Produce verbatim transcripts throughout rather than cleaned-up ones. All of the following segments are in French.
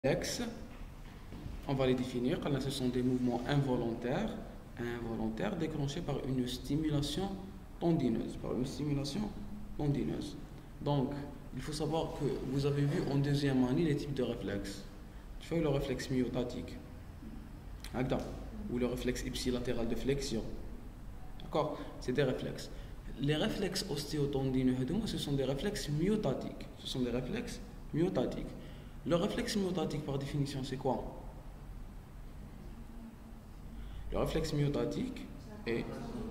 réflexes, on va les définir. Ce sont des mouvements involontaires, involontaires déclenchés par une stimulation tendineuse. Par une stimulation tendineuse. Donc, il faut savoir que vous avez vu en deuxième année les types de réflexes. Tu vois le réflexe myotatique, ou le réflexe ipsilatéral de flexion. D'accord? C'est des réflexes. Les réflexes ostéotendineux, ce sont des réflexes myotatiques. Ce sont des réflexes myotatiques. Le réflexe myotatique, par définition, c'est quoi? Le réflexe myotatique est...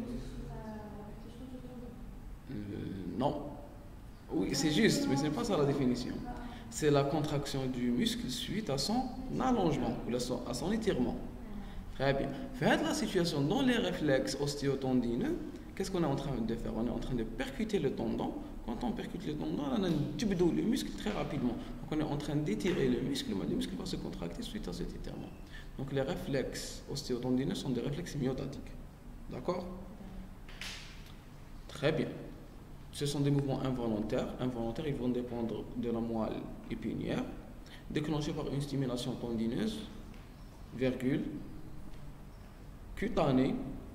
Euh, non. Oui, c'est juste, mais ce n'est pas ça la définition. C'est la contraction du muscle suite à son allongement ou à son étirement. Très bien. Faites la situation dans les réflexes ostéotendineux. Qu'est-ce qu'on est en train de faire? On est en train de percuter le tendon. Quand on percute le tendon, on a un tube d'eau, le muscle très rapidement. Donc on est en train d'étirer le muscle, mais le muscle va se contracter suite à cet étirement. Donc les réflexes ostéotendineux sont des réflexes myotatiques. D'accord? Très bien. Ce sont des mouvements involontaires. Involontaires, ils vont dépendre de la moelle épinière, déclenchés par une stimulation tendineuse, virgule, cutanée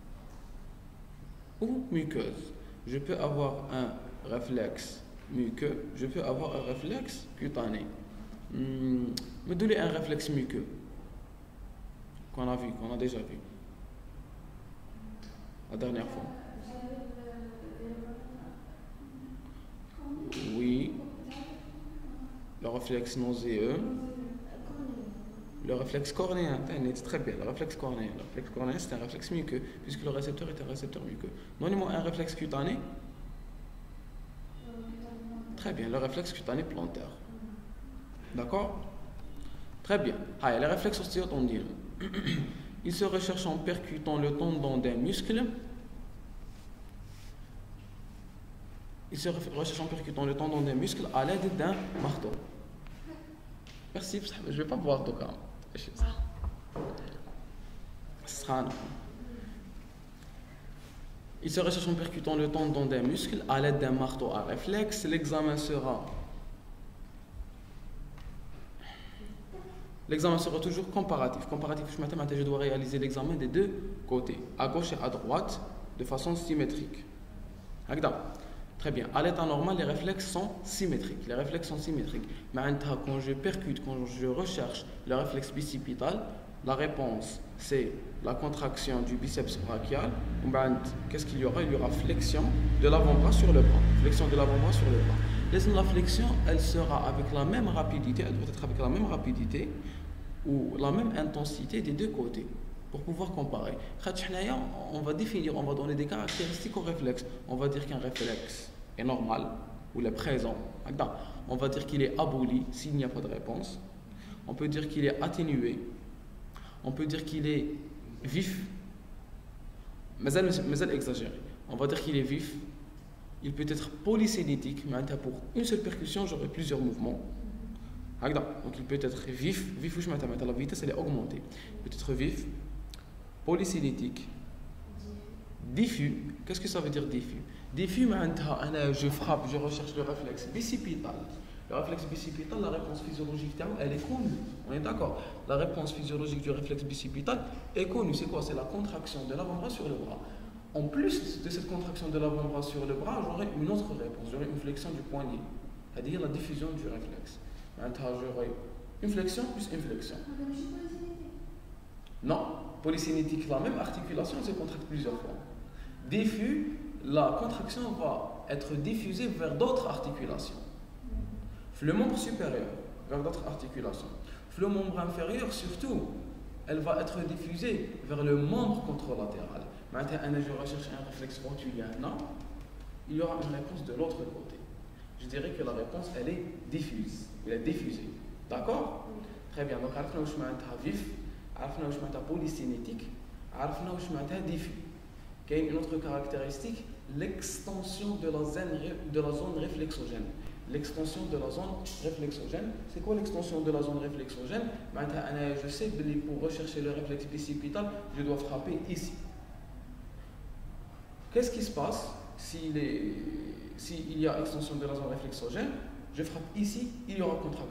ou muqueuse. Je peux avoir un réflexe muqueux, je peux avoir un réflexe cutané. Hum, me donner un réflexe muqueux qu'on a vu, qu'on a déjà vu la dernière fois. Oui, le réflexe nauséeux, le réflexe cornéen, très bien, le réflexe cornéen. Le réflexe cornéen, c'est un réflexe muqueux, puisque le récepteur est un récepteur muqueux. Donnez-moi un réflexe cutané. Très bien, le réflexe cutané plantaire. D'accord? Très bien. Ah, les réflexes ostéotendineux. Ils se recherchent en percutant le tendon d'un muscle. Ils se recherchent en percutant le tendon d'un muscle à l'aide d'un marteau. Merci, je ne vais pas boire d'eau. Ce sera un... Il se recherche en percutant le tendon d'un muscle à l'aide d'un marteau à réflexe. L'examen sera... L'examen sera toujours comparatif. Comparatif, je dois réaliser l'examen des deux côtés, à gauche et à droite, de façon symétrique. Très bien. À l'état normal, les réflexes sont symétriques. Les réflexes sont symétriques. Mais quand je percute, quand je recherche le réflexe bicipital, la réponse, c'est la contraction du biceps brachial. Qu'est-ce qu'il y aura? Il y aura flexion de l'avant-bras sur le bras. Flexion de l'avant-bras sur le bras. La flexion, elle sera avec la même rapidité, elle doit être avec la même rapidité ou la même intensité des deux côtés pour pouvoir comparer. On va définir, on va donner des caractéristiques au réflexe. On va dire qu'un réflexe est normal ou il est présent. On va dire qu'il est aboli s'il n'y a pas de réponse. On peut dire qu'il est atténué. On peut dire qu'il est vif. Mais elle exagéré. On va dire qu'il est vif. Il peut être polycinétique, mais pour une seule percussion, j'aurai plusieurs mouvements. Donc il peut être vif, vif ou la vitesse elle est augmentée. Il peut être vif, polycinétique, diffus. Qu'est-ce que ça veut dire diffus? Diffus, je frappe, je recherche le réflexe bicipital. Le réflexe bicipital, la réponse physiologique, elle est connue. On est d'accord? La réponse physiologique du réflexe bicipital est connue. C'est quoi? C'est la contraction de l'avant-bras sur le bras. En plus de cette contraction de l'avant-bras sur le bras, j'aurai une autre réponse. J'aurai une flexion du poignet, c'est-à-dire la diffusion du réflexe. Maintenant, j'aurai une flexion plus une flexion. Non, polycinétique, la même articulation se contracte plusieurs fois. Diffus, la contraction va être diffusée vers d'autres articulations. Le membre supérieur, vers d'autres articulations. Le membre inférieur, surtout, elle va être diffusée vers le membre contralatéral. Maintenant, je recherche un réflexe rotulien. Non, il y aura une réponse de l'autre côté. Je dirais que la réponse, elle est diffuse. Elle est diffusée. D'accord? Très bien. Donc, on a vif, on a polycinétique, on a diffus. Il y a une autre caractéristique, l'extension de la zone, de la zone réflexogène. L'extension de la zone réflexogène. C'est quoi l'extension de la zone réflexogène? Je sais que pour rechercher le réflexe bicipital, je dois frapper ici. Qu'est-ce qui se passe s'il est, s'il y a extension de la zone réflexogène? Je frappe ici, il y aura contraction.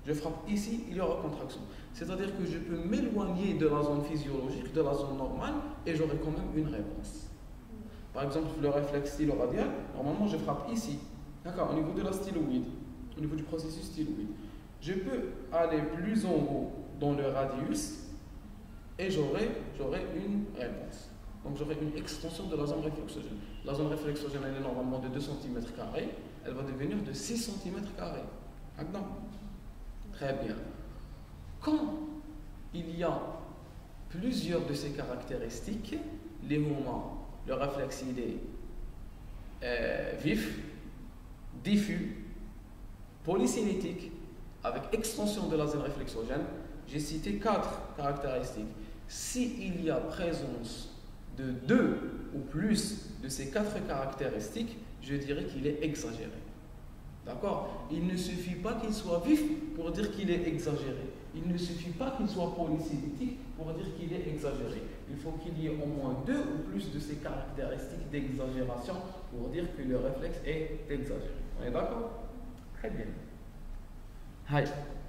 Je frappe ici, il y aura contraction. C'est-à-dire que je peux m'éloigner de la zone physiologique, de la zone normale, et j'aurai quand même une réponse. Par exemple, le réflexe stylo-radial, normalement je frappe ici, d'accord, au niveau de la styloïde, au niveau du processus styloïde. Je peux aller plus en haut dans le radius, et j'aurai une réponse. Donc j'aurai une extension de la zone réflexogène. La zone réflexogène, elle est normalement de deux centimètres carrés, elle va devenir de six centimètres carrés. Maintenant, très bien. Quand il y a plusieurs de ces caractéristiques, les moments, le réflexe il est euh, vif, diffus, polycinétique, avec extension de la zone réflexogène, j'ai cité quatre caractéristiques. S'il y a présence de deux ou plus de ces quatre caractéristiques, je dirais qu'il est exagéré. D'accord? Il ne suffit pas qu'il soit vif pour dire qu'il est exagéré. Il ne suffit pas qu'il soit polycinétique pour dire qu'il est exagéré. Il faut qu'il y ait au moins deux ou plus de ces caractéristiques d'exagération pour dire que le réflexe est exagéré. On est d'accord? Très bien. Hi.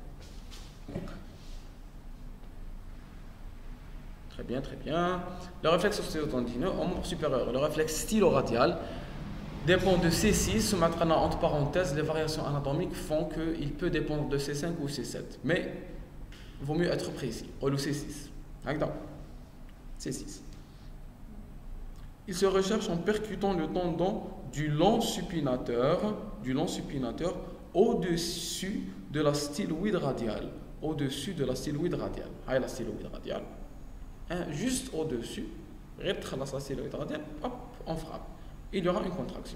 Très bien, très bien. Le réflexe ostéotendineux en membre supérieur, le réflexe stylo-radial, dépend de C six. Maintenant, entre parenthèses, les variations anatomiques font qu'il peut dépendre de C cinq ou C sept. Mais il vaut mieux être précis. Ou le C six. C six. Il se recherche en percutant le tendon du long supinateur, du long supinateur au-dessus de la styloïde radiale. Au-dessus de la styloïde radiale. Ah, la styloïde radiale. Hein, juste au-dessus, rétro la styloïde radiale, hop, on frappe. Il y aura une contraction.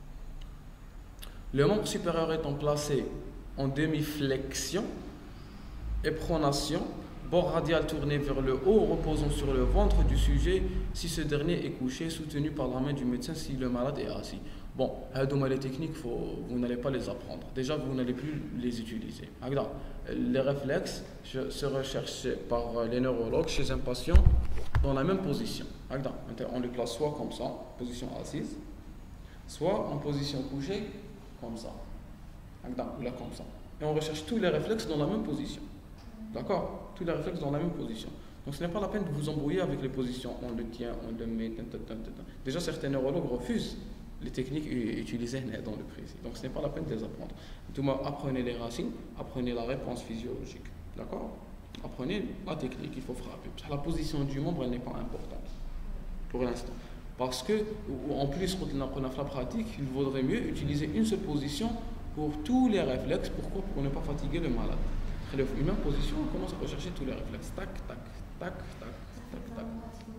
Le membre supérieur étant placé en demi-flexion et pronation, bord radial tourné vers le haut, reposant sur le ventre du sujet si ce dernier est couché, soutenu par la main du médecin si le malade est assis. Bon, les techniques, faut, vous n'allez pas les apprendre. Déjà, vous n'allez plus les utiliser. Les réflexes se recherchent par les neurologues chez un patient dans la même position. On les place soit comme ça, position assise, soit en position couchée, comme ça. Ou là, comme ça. Et on recherche tous les réflexes dans la même position. D'accord? Tous les réflexes dans la même position. Donc ce n'est pas la peine de vous embrouiller avec les positions. On le tient, on le met. Déjà, certains neurologues refusent les techniques utilisées dans le précis. Donc ce n'est pas la peine de les apprendre. Tout apprenez les racines, apprenez la réponse physiologique. D'accord? Apprenez la technique, il faut frapper. La position du membre, elle n'est pas importante pour l'instant. Parce que, en plus, quand on a la pratique, il vaudrait mieux utiliser une seule position pour tous les réflexes. Pourquoi? Pour ne pas fatiguer le malade. Une même position, on commence à rechercher tous les réflexes. Tac, tac, tac, tac, tac, tac.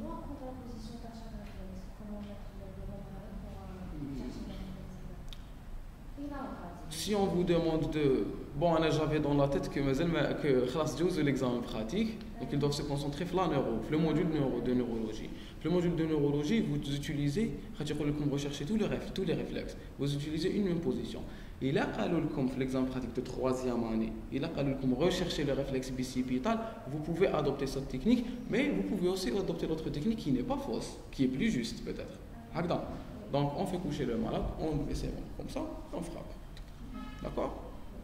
Si on vous demande de... Bon, j'avais dans la tête que que l'examen pratique et qu'ils doivent se concentrer sur la neuro, le module neuro, de neurologie. Le module de neurologie, vous utilisez, vous recherchez tous les, tous les réflexes. Vous utilisez une même position. Et là, comme l'examen pratique de troisième année, et là, comme rechercher le réflexe bicipital, vous pouvez adopter cette technique, mais vous pouvez aussi adopter l'autre technique qui n'est pas fausse, qui est plus juste peut-être. Donc, on fait coucher le malade, on essaie comme ça, on frappe. D'accord?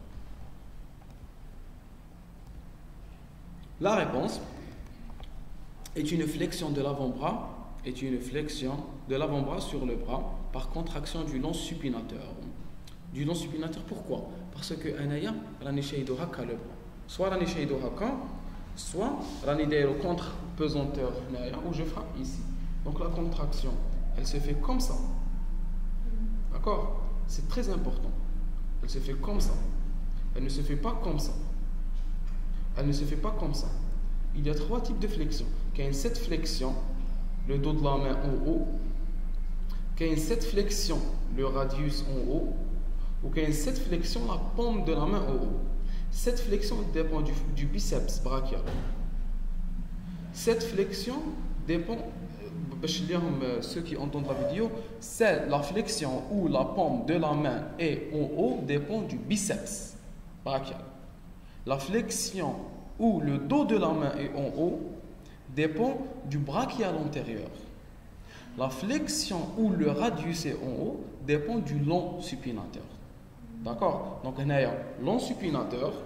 La réponse est une flexion de l'avant-bras, est une flexion de l'avant-bras sur le bras par contraction du long supinateur. Du long supinateur, pourquoi? Parce que anaya, rani shaydo haka le bras. Soit rani shaydo haka, soit rani dairo contre pesanteur où je frappe ici. Donc la contraction, elle se fait comme ça. D'accord? C'est très important. Elle se fait comme ça. Elle ne se fait pas comme ça. Elle ne se fait pas comme ça. Il y a trois types de flexion. Qu'il y a cette flexion, le dos de la main en haut. Qu'il y a cette flexion, le radius en haut. Ou qu'il y a cette flexion, la paume de la main en haut. Cette flexion dépend du, du biceps brachial. Cette flexion dépend, ceux qui entendent la vidéo, c'est la flexion où la paume de la main est en haut dépend du biceps brachial. La flexion où le dos de la main est en haut dépend du brachial antérieur. La flexion où le radius est en haut dépend du long supinateur. D'accord? Donc, on a long supinateur,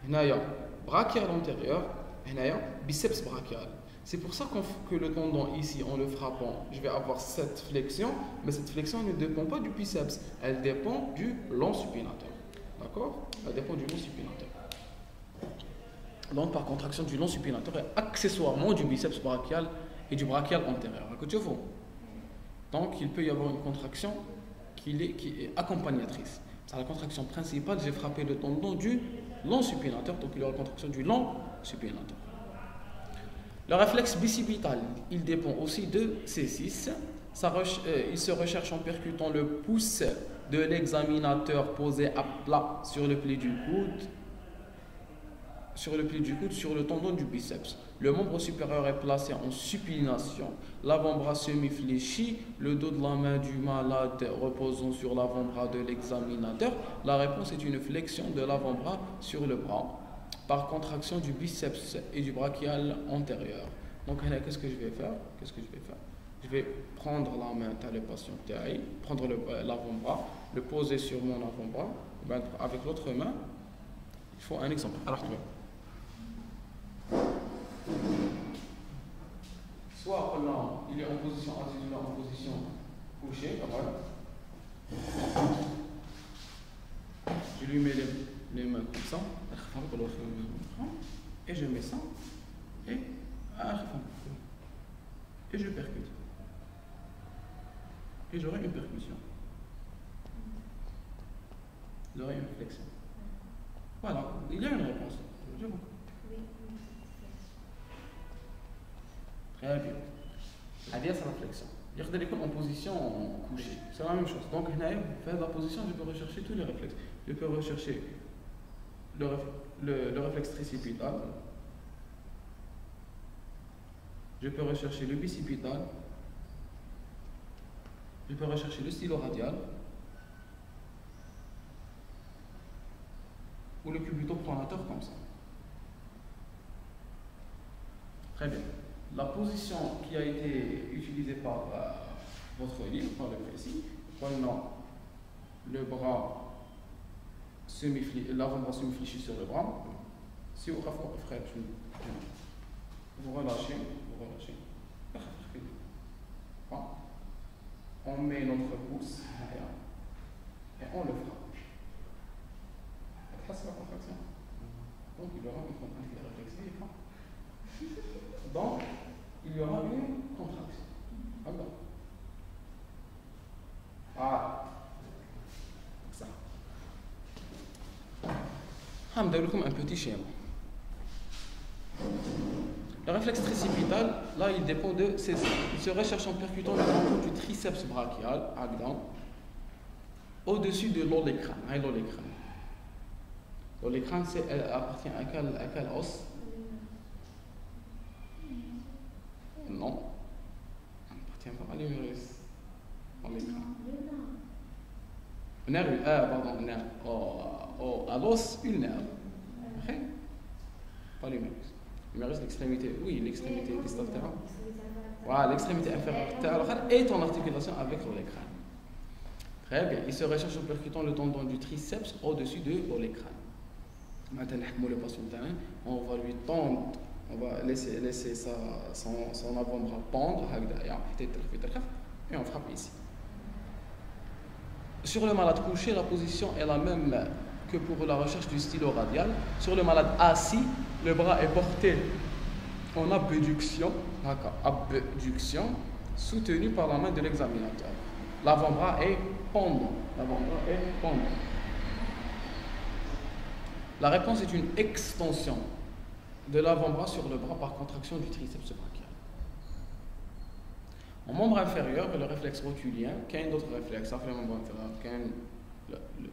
هنايا brachial antérieur, هنايا biceps brachial. C'est pour ça qu'on, que le tendon ici, en le frappant, je vais avoir cette flexion, mais cette flexion ne dépend pas du biceps, elle dépend du long supinateur. D'accord? Elle dépend du long supinateur. Donc par contraction du long supinateur et accessoirement du biceps brachial et du brachial antérieur. Donc il peut y avoir une contraction qui est, qui est accompagnatrice. C'est la contraction principale, j'ai frappé le tendon du long supinateur, donc il y aura une contraction du long supinateur. Le réflexe bicipital, il dépend aussi de C six. Ça reche, euh, il se recherche en percutant le pouce de l'examinateur posé à plat sur le pli du coude, sur le pli du coude, sur le tendon du biceps. Le membre supérieur est placé en supination, l'avant-bras semi-fléchi, le dos de la main du malade reposant sur l'avant-bras de l'examinateur. La réponse est une flexion de l'avant-bras sur le bras par contraction du biceps et du brachial antérieur. Donc là, qu'est-ce que je vais faire? Qu'est-ce que je vais faire? Je vais prendre la main de le patient, prendre l'avant-bras, le poser sur mon avant-bras, avec l'autre main. Il faut un exemple. Alors, soit il est en position assise, en position couchée, je lui mets les, les mains comme ça, et je mets ça, et, et je percute. Et j'aurai une percussion. J'aurai une flexion. Voilà, il y a une réponse. Je vois. Très bien. C'est-à-dire, c'est la flexion. Il y a en position couchée. C'est la même chose. Donc, faire la position, je peux rechercher tous les réflexes. Je peux rechercher le, le, le réflexe tricipital. Je peux rechercher le bicipital. Je peux rechercher le stylo-radial. Ou le cubuto-pronateur comme ça. Très bien. La position qui a été utilisée par euh, votre livre, par le précis, prenons le bras l'avant-bras semi-fléchi sur le bras. Si vous relâchez, vous relâchez. On met notre pouce et on le frappe. C'est la contraction. Donc il y aura une contraction réflexive. Donc il y aura une contraction. D'accord. Ah. Ça. Je vais vous donner un petit schéma. Le réflexe tricipital, là, il dépend de ces. Il se recherche en percutant le tendon du triceps brachial, au-dessus de l'olécrane. L'olécrane. L'olécrane, elle appartient à quel, à quel os? Non. Elle n'appartient pas à l'humérus. L'olécrane. Nerf, ah, pardon, nerf. Oh, oh, à l'os, une nerf. Okay? Pas l'humérus. L'humérus, l'extrémité, oui, l'extrémité distale. Voilà, l'extrémité inférieure est en articulation avec l'olécrane. Très bien. Il se recherche en percutant le tendon du triceps au-dessus de l'olécrane. Maintenant, le patient, on va lui tendre, on va laisser, laisser sa, son, son avant-bras pendre, et on frappe ici. Sur le malade couché, la position est la même que pour la recherche du stylo radial. Sur le malade assis, le bras est porté en abduction, abduction, soutenu par la main de l'examinateur. L'avant-bras est pendant. L'avant-bras est pendant. La réponse est une extension de l'avant-bras sur le bras par contraction du triceps brachial. En membre inférieur, le réflexe rotulien, qu'un autre réflexe, ça fait le membre inférieur, qu'un le, le,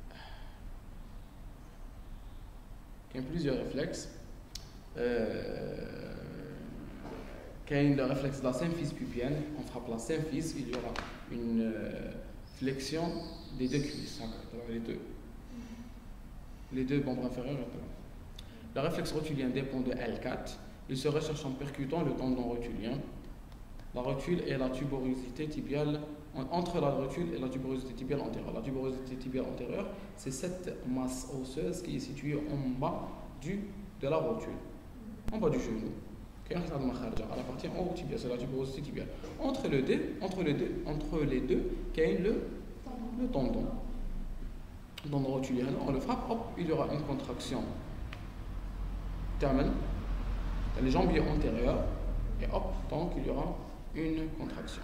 qu'un plusieurs réflexes, euh, qu'un le réflexe de la symphyse pubienne, on frappe la symphyse, il y aura une euh, flexion des deux cuisses, les deux. Les deux membres inférieurs. Le réflexe rotulien dépend de L quatre. Il se recherche en percutant le tendon rotulien. La rotule et la tuberosité tibiale, entre la rotule et la tuberosité tibiale antérieure. La tuberosité tibiale antérieure, c'est cette masse osseuse qui est située en bas du, de la rotule, en bas du genou. À la partie en haut tibia, c'est la tuberosité tibiale. Entre, le deux, entre, les deux, entre les deux, il y a le, le tendon. Le tendon rotulaire, on le frappe, hop, il y aura une contraction. Termine. Les jambiers antérieurs, et hop, donc il y aura une contraction.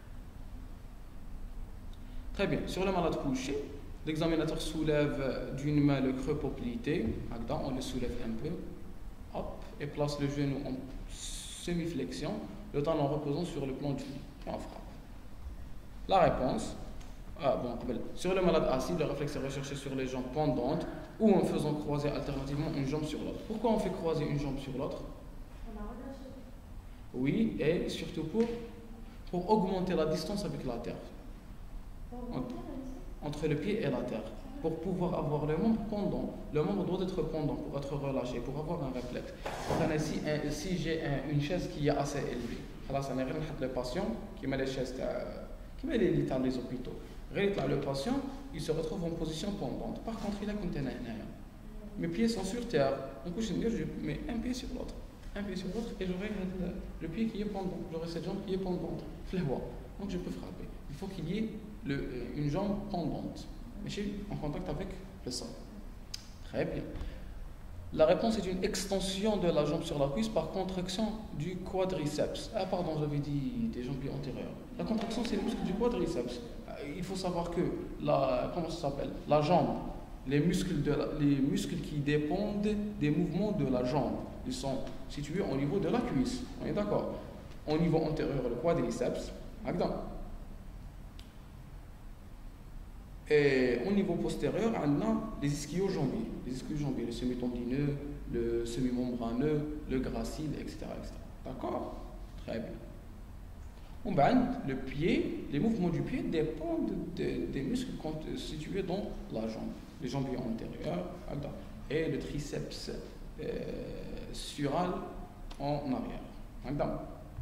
Très bien. Sur le malade couché, l'examinateur soulève d'une main le creux poplité. On le soulève un peu. Hop, et place le genou en semi-flexion, le talon reposant sur le plan du lit. Et on frappe. La réponse. Ah, bon, sur le malade assis, le réflexe est recherché sur les jambes pendantes ou en faisant croiser alternativement une jambe sur l'autre. Pourquoi on fait croiser une jambe sur l'autre? Oui, et surtout pour, pour augmenter la distance avec la terre. Entre, entre le pied et la terre. Pour pouvoir avoir le membre pendant. Le membre doit être pendant pour être relâché, pour avoir un réflexe. Si, si j'ai un, une chaise qui est assez élevée, alors ça n'est rien que le patient qui met les chaises, qui met les lits dans les hôpitaux. Le patient, il se retrouve en position pendante. Par contre, il a une tenue. Mes pieds sont sur terre. Donc, je mets un pied sur l'autre. Un pied sur l'autre et j'aurai le pied qui est pendant. J'aurai cette jambe qui est pendante. Donc, je peux frapper. Il faut qu'il y ait le, une jambe pendante, mais en contact avec le sol. Très bien. La réponse est une extension de la jambe sur la cuisse par contraction du quadriceps. Ah pardon, j'avais dit des jambiers antérieurs. La contraction, c'est le muscle du quadriceps. Il faut savoir que la, comment ça s'appelle, la jambe, les muscles, de la, les muscles qui dépendent des mouvements de la jambe, ils sont situés au niveau de la cuisse. On est d'accord? Au niveau antérieur, le quadriceps. Et au niveau postérieur, on a les ischio-jambiers, les ischio-jambiers, le semi-tendineux, le semi-membraneux, le gracile, et cetera et cetera. D'accord? Très bien. On le pied, les mouvements du pied dépendent de, des muscles situés dans la jambe. Les jambiers antérieurs et le triceps euh, sural en arrière.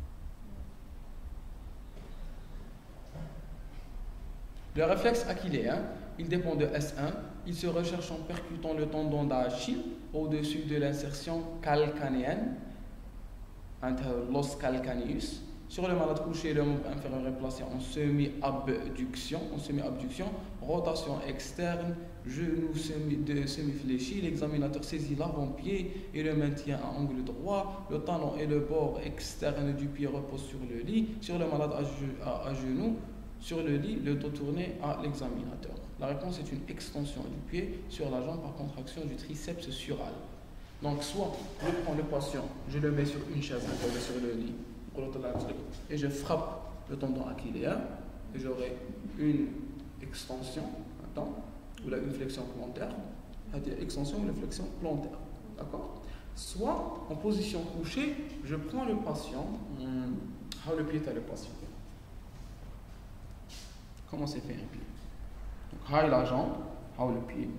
Le réflexe achilléen, il dépend de S un. Il se recherche en percutant le tendon d'Achille au-dessus de l'insertion calcanéenne, entre l'os calcaneus. Sur le malade couché, le membre inférieur est placé en semi-abduction, en semi-abduction, rotation externe, genou semi, de semi-fléchi. L'examinateur saisit l'avant-pied et le maintient à angle droit. Le talon et le bord externe du pied reposent sur le lit. Sur le malade à, à, à genoux, sur le lit, le dos tourné à l'examinateur. La réponse est une extension du pied sur la jambe par contraction du triceps sural. Donc, soit je prends le patient, je le mets sur une chaise, sur le lit, et je frappe le tendon achilléen, et j'aurai une extension, attends, ou là, une flexion plantaire, c'est-à-dire extension ou une flexion plantaire. D'accord? Soit en position couchée, je prends le patient, hum, le pied à le patient. Comment c'est fait un pied? Donc, high la jambe, high le pied.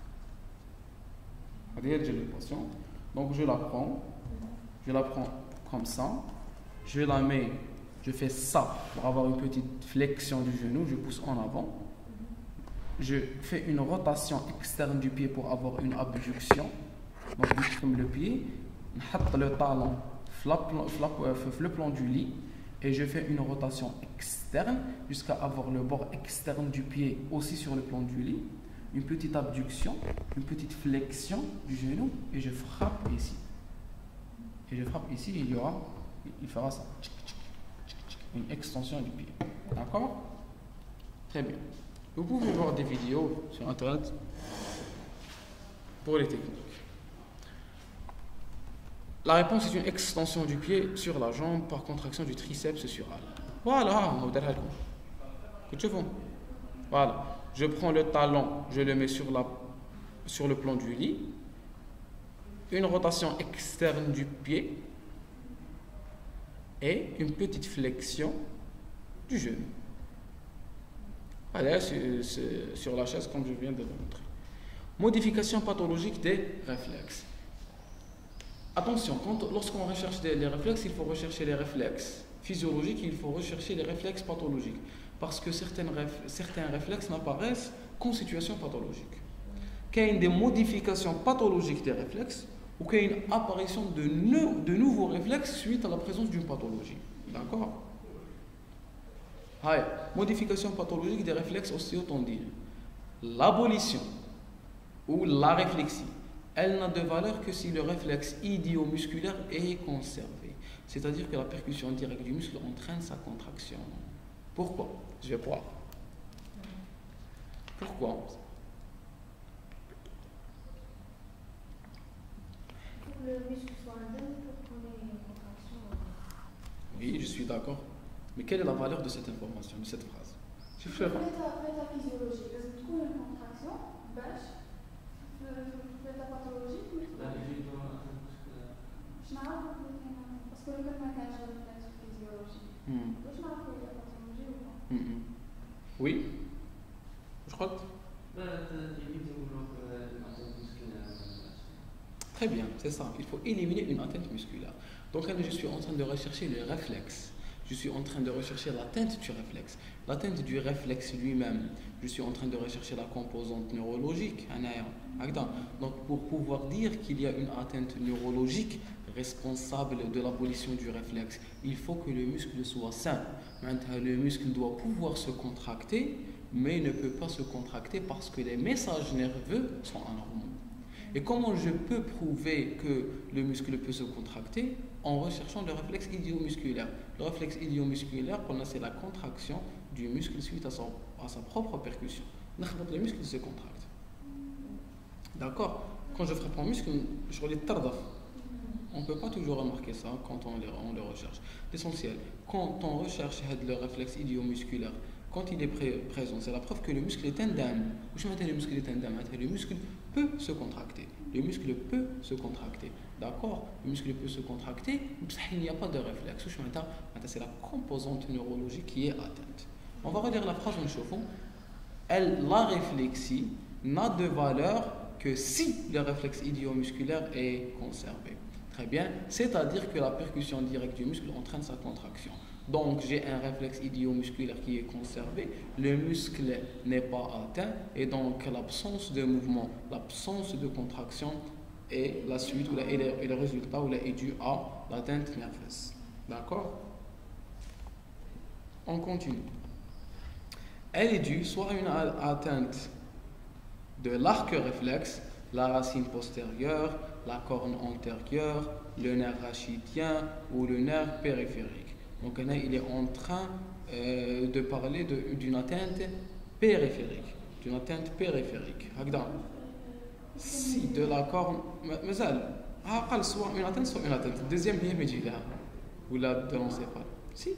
Voilà. J'ai le patient. Donc, je la prends. Je la prends comme ça. Je la mets, je fais ça pour avoir une petite flexion du genou. Je pousse en avant. Je fais une rotation externe du pied pour avoir une abduction. Donc, je tourne le pied. Je mets le talon sur le plan du lit. Et je fais une rotation externe jusqu'à avoir le bord externe du pied aussi sur le plan du lit. Une petite abduction, une petite flexion du genou et je frappe ici. Et je frappe ici, il y aura, il fera ça. Une extension du pied. D'accord? Très bien. Vous pouvez voir des vidéos sur internet pour les techniques. La réponse est une extension du pied sur la jambe par contraction du triceps sural. Voilà, on va vous Voilà. Je prends le talon, je le mets sur, la, sur le plan du lit. Une rotation externe du pied et une petite flexion du genou. Allez, sur la chaise comme je viens de vous montrer. Modification pathologique des réflexes. Attention, lorsqu'on recherche des, les réflexes, il faut rechercher les réflexes physiologiques, il faut rechercher les réflexes pathologiques. Parce que certaines, certains réflexes n'apparaissent qu'en situation pathologique. Qu'il y a des modifications pathologiques des réflexes, ou qu'il y ait une apparition de, nou de nouveaux réflexes suite à la présence d'une pathologie. D'accord? Modification pathologique des réflexes ostéotendiens. L'abolition ou la réflexie, elle n'a de valeur que si le réflexe idiomusculaire est conservé. C'est-à-dire que la percussion directe du muscle entraîne sa contraction. Pourquoi? Je vais voir. Pourquoi? Pour que le muscle soit indemne, pour qu'on ait une contraction. Oui, je suis d'accord. Mais quelle est la valeur de cette information, de cette phrase? Je fais la physiologie, parce que تكون une contraction, باش في la pathologie. باش نعرفوا parce que le ما كانش réflexe physiologie. باش نعرفوا la pathologie ou pas. Oui. Je crois. Très bien, c'est ça. Il faut éliminer une atteinte musculaire. Donc, je suis en train de rechercher le réflexe. Je suis en train de rechercher l'atteinte du réflexe. L'atteinte du réflexe lui-même, je suis en train de rechercher la composante neurologique. Donc, pour pouvoir dire qu'il y a une atteinte neurologique responsable de l'abolition du réflexe, il faut que le muscle soit sain. Maintenant, le muscle doit pouvoir se contracter, mais il ne peut pas se contracter parce que les messages nerveux sont anormaux. Et comment je peux prouver que le muscle peut se contracter? En recherchant le réflexe idiomusculaire. Le réflexe idiomusculaire, c'est la contraction du muscle suite à, son, à sa propre percussion. Le muscle se contracte. D'accord? Quand je frappe un muscle, je relève tardaf. On ne peut pas toujours remarquer ça quand on le, on le recherche. L'essentiel, quand on recherche le réflexe idiomusculaire, quand il est pré présent, c'est la preuve que le muscle est indemne. Je m'attends le muscle est indemne. Le muscle peut se contracter. Le muscle peut se contracter. D'accord? Le muscle peut se contracter, mais il n'y a pas de réflexe. C'est la composante neurologique qui est atteinte. On va relire la phrase en chauffant. Elle, la réflexie n'a de valeur que si le réflexe idiomusculaire est conservé. Très bien. C'est-à-dire que la percussion directe du muscle entraîne sa contraction. Donc, j'ai un réflexe idiomusculaire qui est conservé, le muscle n'est pas atteint, et donc l'absence de mouvement, l'absence de contraction est la suite, ou la, et, le, et le résultat ou la, est dû à l'atteinte nerveuse. D'accord? On continue. Elle est due soit à une atteinte de l'arc réflexe, la racine postérieure, la corne antérieure, le nerf rachidien ou le nerf périphérique. Donc là, il est en train euh, de parler d'une atteinte périphérique. D'une atteinte périphérique. Si de la corne... Mais elle, soit une atteinte, soit une atteinte. Deuxième bien, mais là. Ou là, de l'encéphale. Si.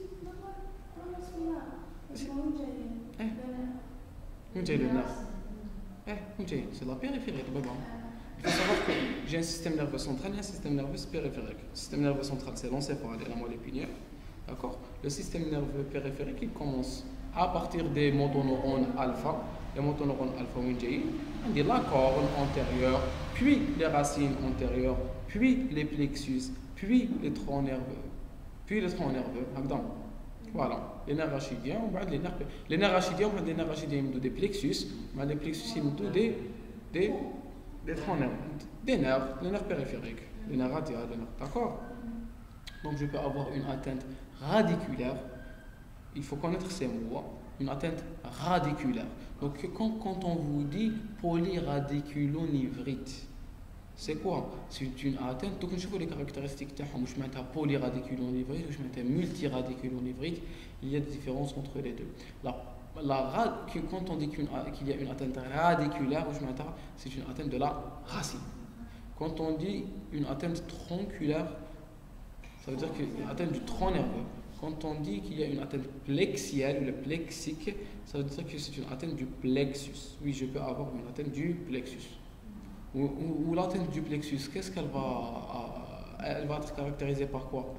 Si. Eh. Où est le nerf? Eh, où est? C'est la périphérie. Il faut savoir que j'ai un système nerveux central et un système nerveux périphérique. Le système nerveux central, c'est l'encéphale et la moelle épinière. D'accord? Le système nerveux périphérique, il commence à partir des motoneurones alpha. Les motoneurones alpha, on dit la corne antérieure, puis les racines antérieures, puis les plexus, puis les troncs nerveux, puis les troncs nerveux. Voilà. Les nerfs rachidiens, on va les nerfs les nerfs rachidiens, on va les nerfs rachidiens des plexus, mais les plexus, ils nous des des des troncs nerveux, des nerfs, les nerfs périphériques, les nerfs radiaux, d'accord? Donc je peux avoir une atteinte radiculaire, il faut connaître ces mots, une atteinte radiculaire. Donc quand, quand on vous dit polyradiculonévrite, c'est quoi? C'est une atteinte, donc je vois les caractéristiques de polyradiculonévrite ou je mets multiradiculonévrite, il y a des différences entre les deux. La, la, quand on dit qu'il y a une atteinte radiculaire, c'est une atteinte de la racine. Quand on dit une atteinte tronculaire, ça veut dire qu'il y a une atteinte du tronc nerveux. Quand on dit qu'il y a une atteinte plexielle ou le plexique, ça veut dire que c'est une atteinte du plexus. Oui, je peux avoir une atteinte du plexus. Ou, ou, ou l'atteinte du plexus, qu'est-ce qu'elle va, elle va être caractérisée par quoi?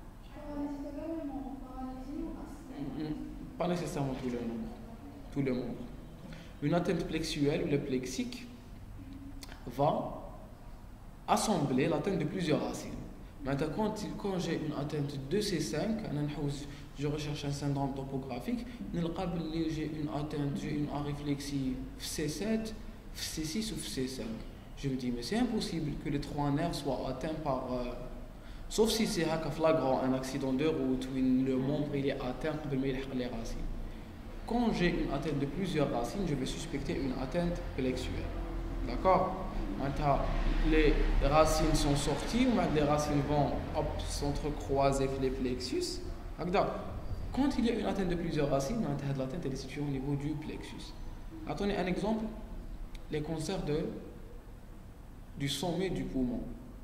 Pas nécessairement tout le monde. Tout le monde. Une atteinte plexuelle ou le plexique va assembler l'atteinte de plusieurs racines. Maintenant, quand, quand j'ai une atteinte de C cinq, je recherche un syndrome topographique, j'ai une atteinte, j'ai une aryflexie C sept, C six ou C cinq. Je me dis, mais c'est impossible que les trois nerfs soient atteints par... Euh, sauf si c'est un flagrant, un accident de route où le membre il est atteint de les racines. Quand j'ai une atteinte de plusieurs racines, je vais suspecter une atteinte plexuelle. D'accord? Les racines sont sorties, les racines vont s'entrecroiser les plexus. Quand il y a une atteinte de plusieurs racines, l'atteinte est située au niveau du plexus. Attendez un exemple, les cancers de, du sommet du poumon.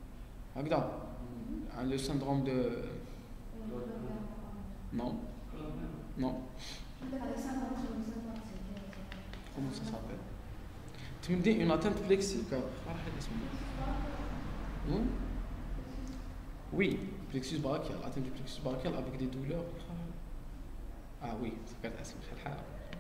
Le syndrome de... Non. Non. Comment ça s'appelle? Tu me dis une atteinte plexique. Hmm? Oui, plexus brachial, atteinte du plexus brachial avec des douleurs. Ah oui, c'est pas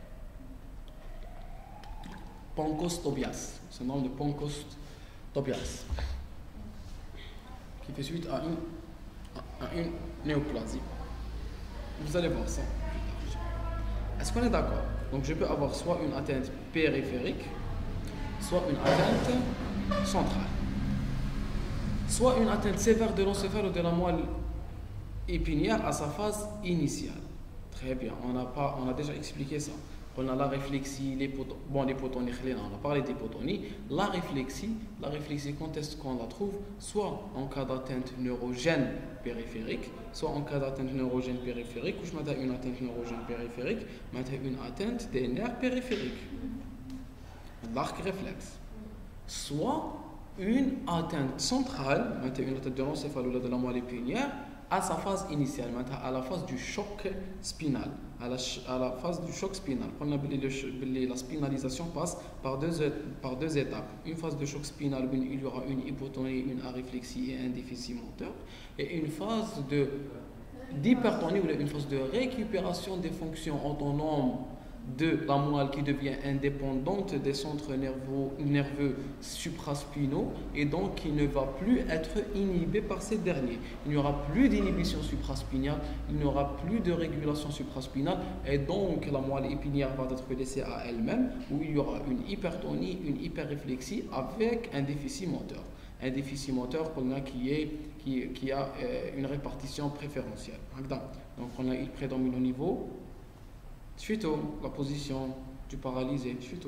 Ponkostobias, c'est le nom de Ponkostobias, qui fait suite à une, à une néoplasie. Vous allez voir ça. Est-ce qu'on est d'accord? Donc je peux avoir soit une atteinte périphérique, soit une atteinte centrale, soit une atteinte sévère de l'encéphale ou de la moelle épinière à sa phase initiale. Très bien, on a, pas, on a déjà expliqué ça. On a la réflexie, les potonies, bon, les potonies, on a parlé des potonies. La réflexie, la réflexie, quand est-ce qu'on la trouve? Soit en cas d'atteinte neurogène périphérique, soit en cas d'atteinte neurogène périphérique, ou je m'attends une atteinte neurogène périphérique, m'attends une atteinte des nerfs périphériques, l'arc réflexe. Soit une atteinte centrale, m'attends une atteinte de l'encéphale ou de la moelle épinière, à sa phase initiale, à la phase du choc spinal, à la, à la phase du choc spinal. La spinalisation passe par deux, par deux étapes. Une phase de choc spinal où il y aura une hypotonie, une aréflexie et un déficit moteur, et une phase de d'hypertonie ou une phase de récupération des fonctions autonomes de la moelle qui devient indépendante des centres nerveux, nerveux supraspinaux et donc qui ne va plus être inhibée par ces derniers. Il n'y aura plus d'inhibition supraspinale, il n'y aura plus de régulation supraspinale et donc la moelle épinière va être laissée à elle-même où il y aura une hypertonie, une hyperréflexie avec un déficit moteur. Un déficit moteur qui, est, qui, qui a euh, une répartition préférentielle. Donc on a, il prédomine au niveau suite la position du paralysé. Suite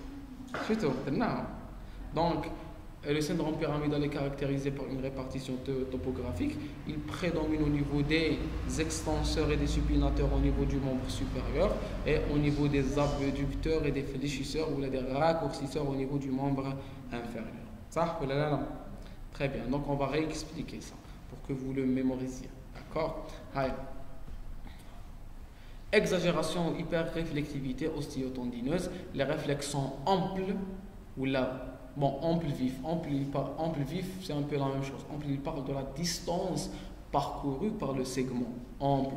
Donc, le syndrome pyramidal est caractérisé par une répartition topographique. Il prédomine au niveau des extenseurs et des supinateurs au niveau du membre supérieur et au niveau des abducteurs et des fléchisseurs ou des raccourcisseurs au niveau du membre inférieur. Ça, très bien. Donc, on va réexpliquer ça pour que vous le mémorisiez. D'accord? Allez. Exagération ou hyperréflectivité ostéotendineuse, les réflexes sont amples ou là, bon, ample vif, ample, ample vif, c'est un peu la même chose. Ample, il parle de la distance parcourue par le segment ample.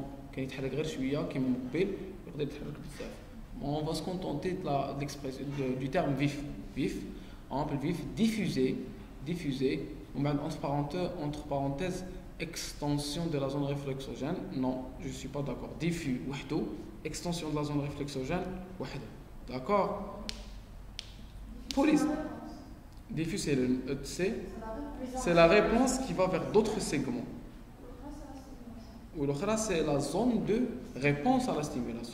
On va se contenter de la, de l'expression, de, du terme vif, vif, ample, vif, diffusé, diffusé, entre parenthèses, entre parenthèses extension de la zone réflexogène, non, je ne suis pas d'accord. Diffus, wahdo, extension de la zone réflexogène, wahdo. D'accord? Police. Diffus, c'est le, c'est, c'est la réponse qui va vers d'autres segments. Ou l'autre, c'est la zone de réponse à la stimulation.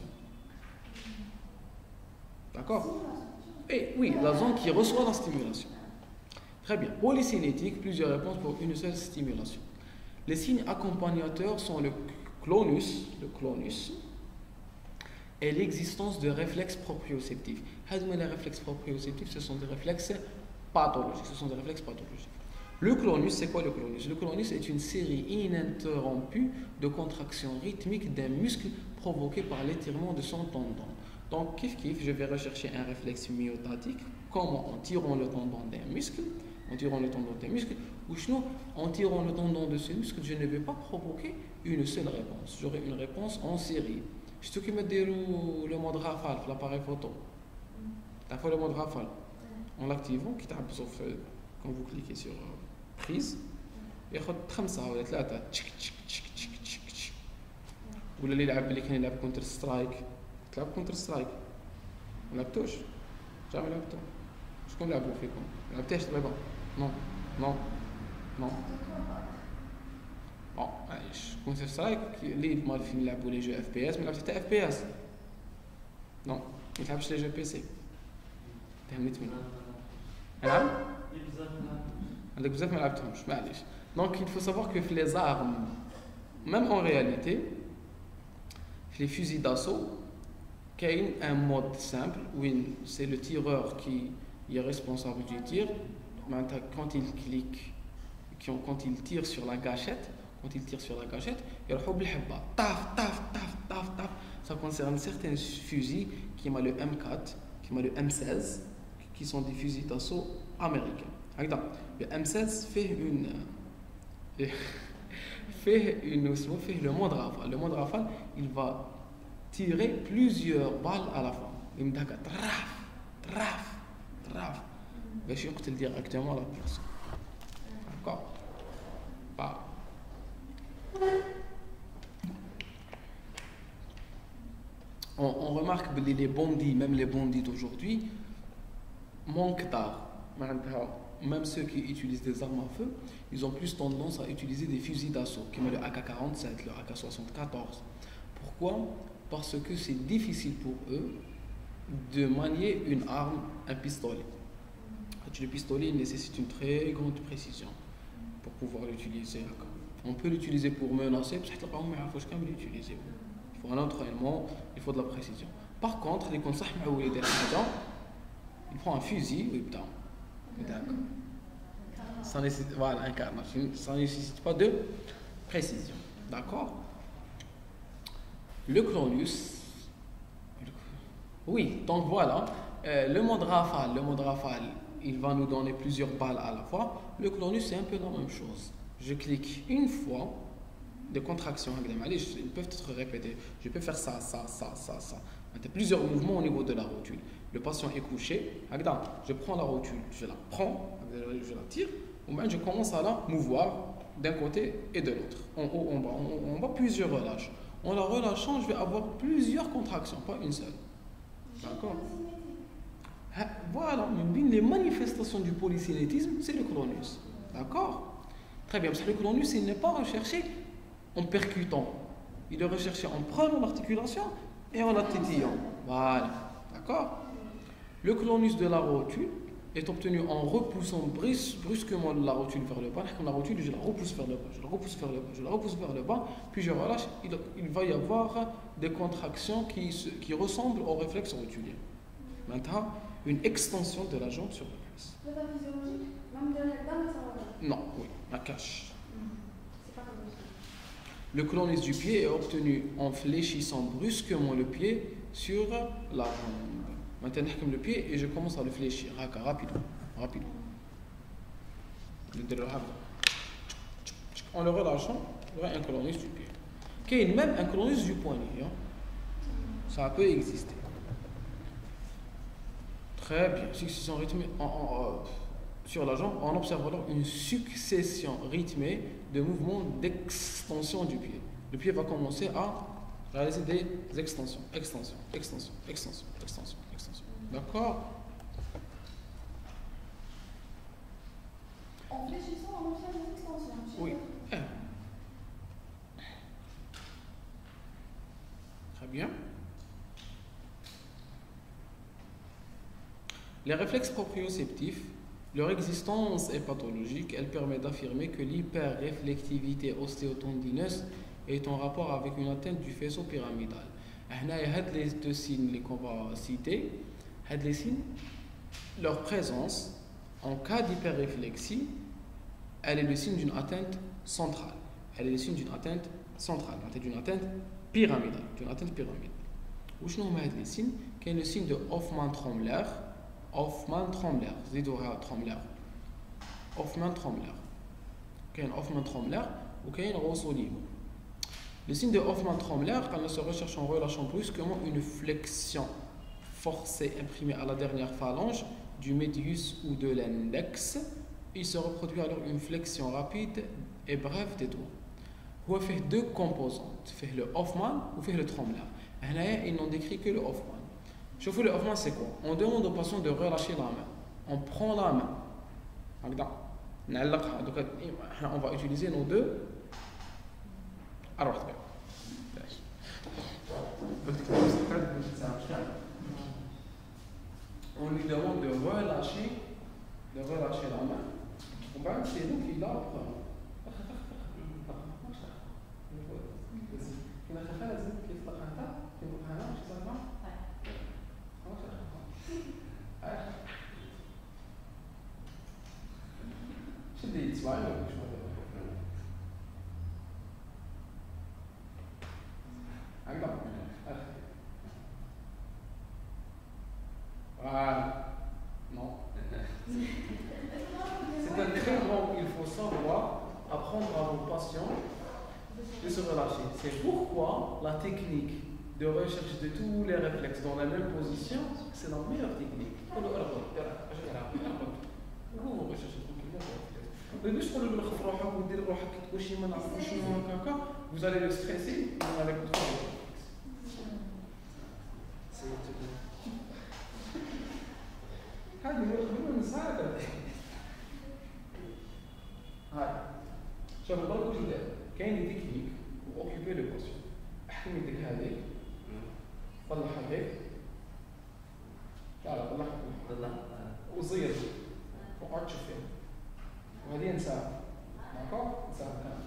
D'accord? Et oui, la zone qui reçoit la stimulation. Très bien. Polycinétique, plusieurs réponses pour une seule stimulation. Les signes accompagnateurs sont le clonus, le clonus et l'existence de réflexes proprioceptifs. Les réflexes proprioceptifs, ce sont des réflexes pathologiques. Ce sont des réflexes pathologiques. Le clonus, c'est quoi le clonus? Le clonus est une série ininterrompue de contractions rythmiques d'un muscle provoqué par l'étirement de son tendon. Donc, kiff kiff, je vais rechercher un réflexe myotatique. Comment? En tirant le tendon d'un muscle. En tirant le tendon d'un muscle, ou sinon, en tirant le tendon de ce muscle, je ne vais pas provoquer une seule réponse. J'aurai une réponse en série. Je te mets le mode rafale, l'appareil photo. La fois le mode rafale, en l'activant, qui tape sauf quand vous cliquez sur euh, prise, il y a comme ça, vous êtes là, tchic tchic tchic tchic tchic tchic. Ou les لعب اللي كان يلعب كونتر سترايك، تلعب كونتر سترايك. ما لعبتوش؟ jamais لعبتو. شكون لعبوا فيكم؟ ما لعبتهاش دابا؟ نو نو نو بون معليش كنت في رايك اللي مال فين نلعبوا لي جو اف بي اس ما لعبتش حتى اف بي اس نو ما تلعبش لي جو بي سي فهمت مني نعم عندك بزاف ما لعبتهمش معليش دونك il faut savoir que les armes même en réalité les fusils d'assaut qu'il y a un mode simple où c'est le tireur qui est responsable du tir quand il clique quand il tire sur la gâchette quand il tire sur la gâchette il y a taf taf taf taf taf ça concerne certains fusils qui ont le M quatre qui ont le M seize qui sont des fusils d'assaut américains. Le M seize fait une fait une fait le mode rafale. Le mode rafale, il va tirer plusieurs balles à la fois. Il me dit traf, traf, traf. Je vais te le dire directement à la personne. D'accord. Bah. On, on remarque que les bandits, même les bandits d'aujourd'hui, manquent d'art. Même ceux qui utilisent des armes à feu, ils ont plus tendance à utiliser des fusils d'assaut, comme le A K quarante-sept, le A K soixante-quatorze. Pourquoi? Parce que c'est difficile pour eux de manier une arme, un pistolet. Le pistolet nécessite une très grande précision pour pouvoir l'utiliser. On peut l'utiliser pour menacer, mais il faut un entraînement, il faut de la précision. Par contre, les conseils, il prend un fusil, oui, putain. Ça nécessite, voilà, un cadre. Ça ne nécessite pas de précision. D'accord? Le Clonus. Oui, donc voilà. Euh, le mode rafale, le mode rafale, il va nous donner plusieurs balles à la fois. Le Clonus, c'est un peu la même chose. Je clique une fois, des contractions, ils peuvent être répétées. Je peux faire ça, ça, ça, ça, ça. Il y a plusieurs mouvements au niveau de la rotule. Le patient est couché, je prends la rotule, je la prends, je la tire, je commence à la mouvoir d'un côté et de l'autre, en haut, en bas, en bas, plusieurs relâches. En la relâchant, je vais avoir plusieurs contractions, pas une seule. D'accord? Voilà, les manifestations du polycinétisme, c'est le Clonus. D'accord? Très bien, parce que le Clonus, il n'est pas recherché en percutant, il est recherché en prenant l'articulation et en la titillant. Voilà, d'accord? Le Clonus de la rotule est obtenu en repoussant brus, brusquement la rotule vers le bas. La rotule, je la repousse vers le bas, je la repousse vers le bas, je la repousse vers le bas, puis je relâche. Il, il va y avoir des contractions qui, qui ressemblent au réflexe rotulien. Maintenant, une extension de la jambe sur la cuisse. C'est pas physiologique? Même de la dame, ça va? Non, oui, la cache. C'est pas comme ça. Le Clonus du pied est obtenu en fléchissant brusquement le pied sur la jambe. Maintenant, je le pied et je commence à le fléchir rapidement. rapidement. En le relâchant, il y aura un Clonus du pied. Il y a même un Clonus du poignet. Hein. Ça peut exister. Très bien. Succession rythmée en, en, en, sur la jambe, on observe alors une succession rythmée de mouvements d'extension du pied. Le pied va commencer à réaliser des extensions, extensions, extensions, extensions, extensions, extensions. D'accord? En fléchissant, on fait des extensions. Oui. Très bien. Les réflexes proprioceptifs, leur existence est pathologique. Elle permet d'affirmer que l'hyperréflectivité ostéotendineuse est en rapport avec une atteinte du faisceau pyramidal. Les deux signes qu'on va citer, les signes, leur présence en cas d'hyperréflexie, elle est le signe d'une atteinte centrale. Elle est le signe d'une atteinte centrale, d'une atteinte pyramidale, d'une atteinte pyramidale. Où sont les signes? Qui est le signe de Hoffmann-Trommler. Hoffmann-Trommler, Trommler. Hoffmann-Trommler. Qui est Hoffmann-Trommler ou qui est Rossolivo. Le signe de Hoffmann-Trommler, quand on se recherche en relâchant brusquement une flexion forcée imprimée à la dernière phalange du médius ou de l'index, il se reproduit alors une flexion rapide et brève des doigts. Il fait deux composantes, fait le Hoffmann ou fait le Trommler. Ils n'ont décrit que le Hoffmann. Je vous le Hoffmann, c'est quoi? On demande au patient de relâcher la main. on prend la main. Donc, on va utiliser nos deux. Alors, on lui demande de relâcher, de relâcher la main. C'est nous qui la prenons. شدي تسمعي ولا مش عندك voilà non c'est un très grand il faut savoir apprendre à vos patients de se relâcher. C'est pourquoi la technique de recherche de tous les réflexes dans la même position, c'est la meilleure technique. Vous recherchez tranquillement vous allez le stresser, vous allez le stresser. شوف الضرب وش يدير؟ كاين دي تكنيك اوكيبي لو بوزيشن. احكم يديك هذيك طلع هذيك تعال طلع طلع وزير وقعد تشوف فيها وهذه نساها داكور نساها كامل.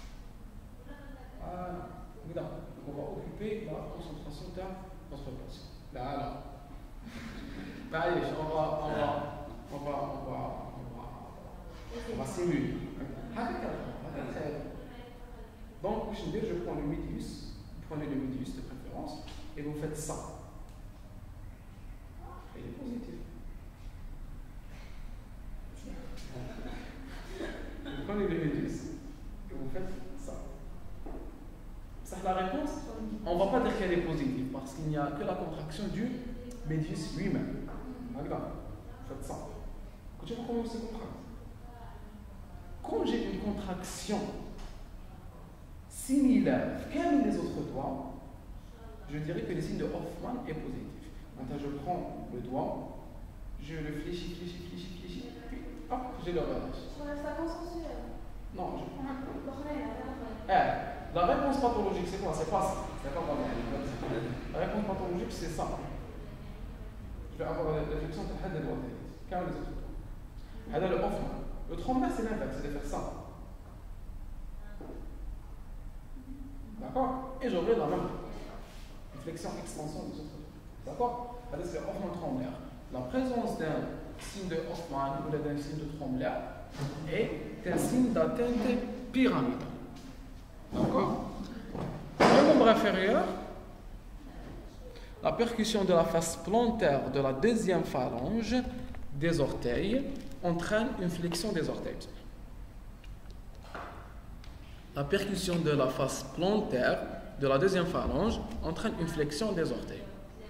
اه كدا on va occuper la concentration تاع notre patient. لا لا معليش on va on va on va on va on va simuler هكذا. Donc, je prends le médius, vous prenez le médius de préférence et vous faites ça. Il est positif. Vous prenez le médius et vous faites ça. Ça, la réponse, on ne va pas dire qu'elle est positive parce qu'il n'y a que la contraction du médius lui-même. Regarde, faites ça. Quand tu vois comment c'est contracté. Quand j'ai une contraction similaire qu'un des autres doigts, je dirais que le signe de Hoffman est positif. Maintenant, je prends le doigt, je le fléchis, fléchis, fléchis, fléchis, puis hop, je le relâche. Ça consensuel. Non, je prends un coup. Eh, la réponse pathologique, c'est quoi? C'est pas ça. C'est pas vraiment. La réponse pathologique, c'est ça. Je vais avoir la flexion de la doigt, qu'un des autres doigts. C'est le Hoffman. Le trembleur, c'est l'inverse, c'est de faire ça. D'accord? Et j'aurai la même flexion, extension des autres doigts. D'accord? C'est Hoffman trembleur. La présence d'un signe de Hoffman ou d'un signe de trembleur est un signe d'atteinte pyramidale. D'accord? Le membre inférieur, la percussion de la face plantaire de la deuxième phalange des orteils entraîne une flexion des orteils. La percussion de la face plantaire de la deuxième phalange entraîne une flexion des orteils.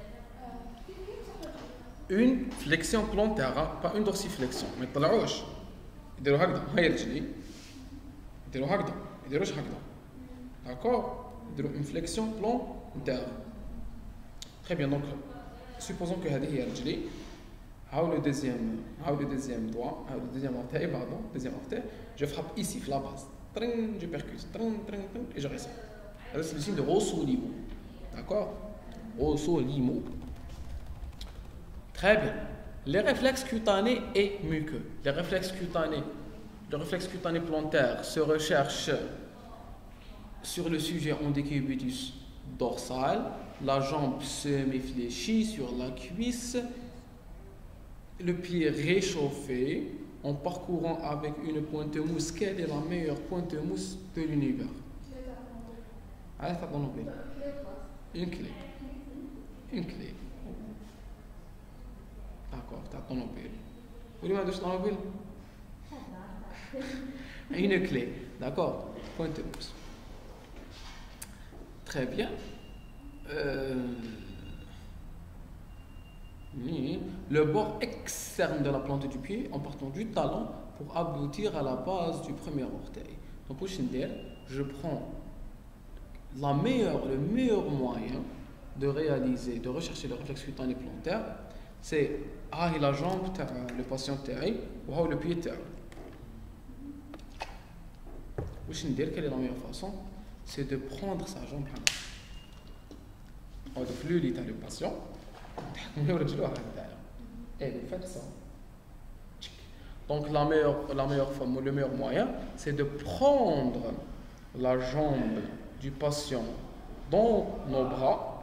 Une flexion plantaire, pas une dorsiflexion. Mais pas la roche. يديروا هكذا هاي رجلي يديروا هكذا يديروش هكذا. D'accord? يديروا une flexion plantaire. Très bien, donc supposons que هذه هي رجلي. How le deuxième, how le deuxième doigt, how le deuxième orteil, pardon, deuxième orteil, je frappe ici, la base. Tring, je percute, tring, tring, tring, et je reste. C'est le signe de Rosso Limo. D'accord? Rosso Limo. Très bien. Les réflexes cutanés et muqueux. Les réflexes cutanés, le réflexe cutané plantaire se recherche sur le sujet endocubitus dorsal. La jambe semi-fléchie sur la cuisse. Le pied réchauffé en parcourant avec une pointe mousse. Quelle est la meilleure pointe mousse de l'univers? Allez, ça donne une clé. Une clé. D'accord, tu as ton mobile. Vous voulez m'aider ton mobile? Une clé. D'accord, pointe mousse. Très bien. Euh... Le bord externe de la plante du pied en partant du talon pour aboutir à la base du premier orteil. Donc, je prends la meilleure, le meilleur moyen de réaliser, de rechercher le réflexe cutané plantaire, c'est ah, la jambe تاع le patient تاعي وهو le pied تاعو. واش ندير quelle est la meilleure façon? C'est de prendre sa jambe هنا. On de flux li تاع le patient. تحكموا رجلوه هكذا. Et vous faites ça. Donc la meilleure, la meilleure forme, le meilleur moyen, c'est de prendre la jambe du patient dans nos bras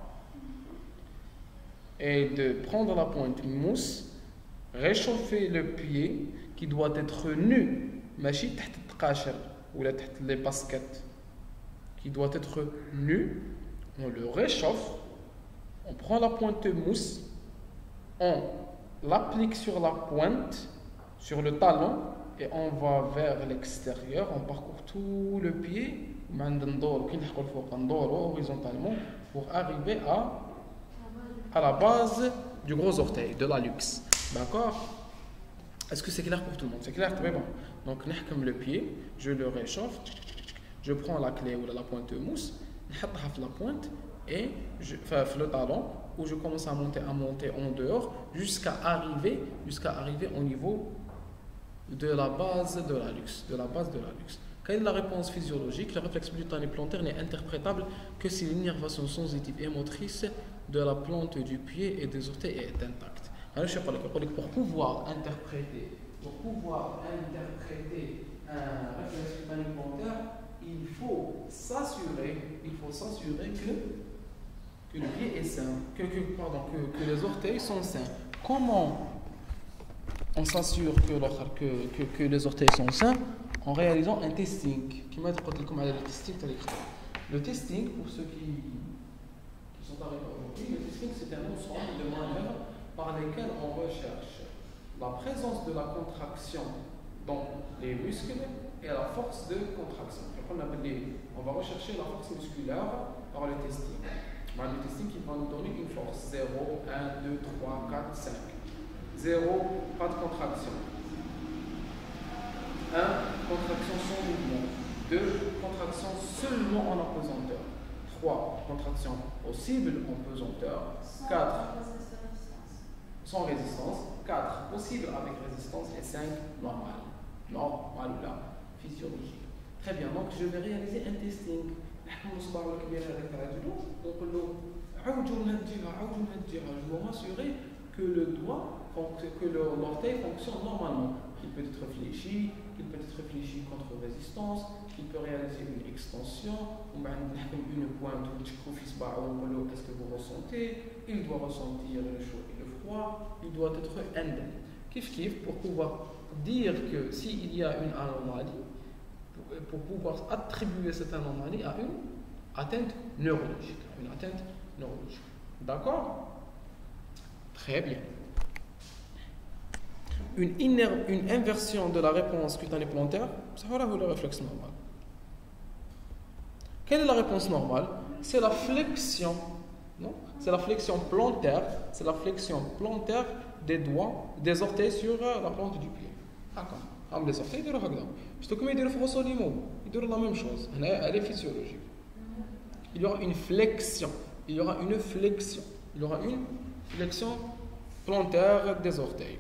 et de prendre la pointe mousse, réchauffer le pied qui doit être nu, ماشي تحت التقاشر ou تحت les baskets, qui doit être nu. On le réchauffe, on prend la pointe mousse, on l'applique sur la pointe, sur le talon, et on va vers l'extérieur, on parcourt tout le pied, horizontalement, pour arriver à, à la base du gros orteil, de la luxe. D'accord? Est-ce que c'est clair pour tout le monde? C'est clair? Très bon. Donc, comme le pied, je le réchauffe, je prends la clé ou la pointe mousse, je la pointe, et je fais le talon, où je commence à monter, à monter en dehors, jusqu'à arriver, jusqu'à arriver au niveau de la base de la luxe, de la base de la luxe. Quelle est la réponse physiologique? Le réflexe cutané plantaire n'est interprétable que si l'innervation sensitive et motrice de la plante du pied et des orteils est intacte. Alors, je sais pour pouvoir interpréter, pour pouvoir interpréter un réflexe cutané plantaire, il faut s'assurer, il faut s'assurer que, que le pied est sain, que, que, pardon, que, que les orteils sont sains. Comment on s'assure que, que, que, que les orteils sont sains? En réalisant un testing. Le testing, le testing, pour ceux qui, qui sont arrivés aujourd'hui, le testing c'est un ensemble de manœuvres par lesquelles on recherche la présence de la contraction dans les muscles et la force de contraction. On va rechercher la force musculaire par le testing. Le testing qui va nous donner une force zéro, un, deux, trois, quatre, cinq. zéro, pas de contraction. un, contraction sans mouvement. deux, contraction seulement en apesanteur. trois, contraction possible en pesanteur. quatre, sans résistance. quatre, possible avec résistance. Et cinq, normal. Normal ou là, physiologique. Très bien, donc je vais réaliser un testing. Je dois m'assurer que le doigt, que l'orteil fonctionne normalement. Il peut être fléchi, qu'il peut être fléchi contre résistance, qu'il peut réaliser une extension, une pointe ou qu'est-ce que vous ressentez, il doit ressentir le chaud et le froid, il doit être endem. Kif kif, pour pouvoir dire que s'il y a une anomalie, pour pouvoir attribuer cette anomalie à une atteinte neurologique. Une atteinte neurologique. D'accord? Très bien. Une, inner, une inversion de la réponse cutanée plantaire, ça va le réflexe normal. Quelle est la réponse normale? C'est la flexion, non? C'est la flexion plantaire, c'est la flexion plantaire des doigts, des orteils sur la plante du pied. D'accord. Les orteils, ils disent je te commande ils disent la même chose. Elle est physiologique. Il y aura une flexion. Il y aura une flexion. Il y aura une flexion plantaire des orteils.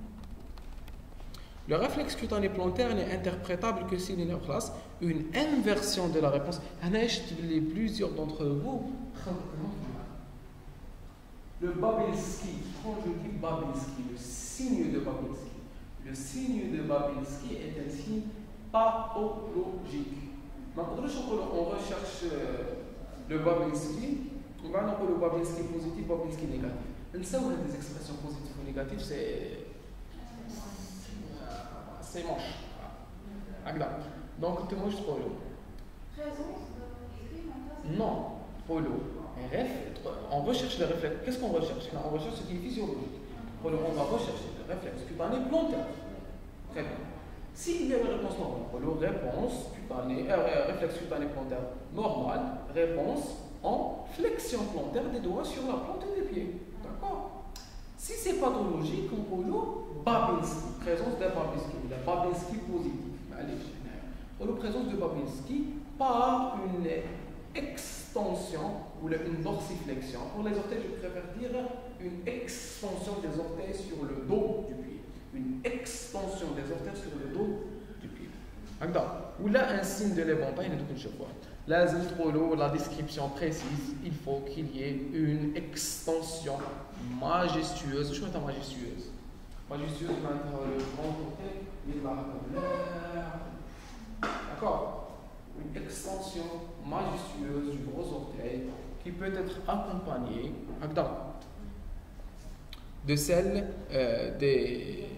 Le réflexe cutané plantaire n'est interprétable que s'il y a en place une inversion de la réponse. Plusieurs d'entre vous, le Babinski, quand je dis Babinski, le signe de Babinski, le signe de Babinski est un signe pathologique. On recherche le Babinski, on va dire le Babinski positif, Babinski négatif. Nous savons des expressions positives ou négatives, c'est c'est moche. Donc, tu manges polo. Non, polo. On recherche le réflexe. Qu'est-ce qu'on recherche? On recherche ce qui est physiologique. Polo, on va rechercher le réflexe cutané plantaire. Très bien. S'il y a une réponse normale, polo, réponse cutanée, euh, réflexe cutané plantaire normal, réponse en flexion plantaire des doigts sur la plante des pieds. D'accord? Si c'est pathologique, en polo, Babinski, présence de Babinski, la Babinski positive. Allez, la présence de Babinski par une extension extension ou une dorsiflexion. Pour les orteils, je préfère dire une extension des orteils sur le dos du pied. Une extension des orteils sur le dos du pied. Ou là, un signe de l'éventail, je vois. Là, la description précise, il faut qu'il y ait une extension majestueuse. Je suis majestueuse. Majestueuse, maintenant, le grand orteil, il va d'accord? Une extension majestueuse du gros orteil qui peut être accompagnée de celle euh, des,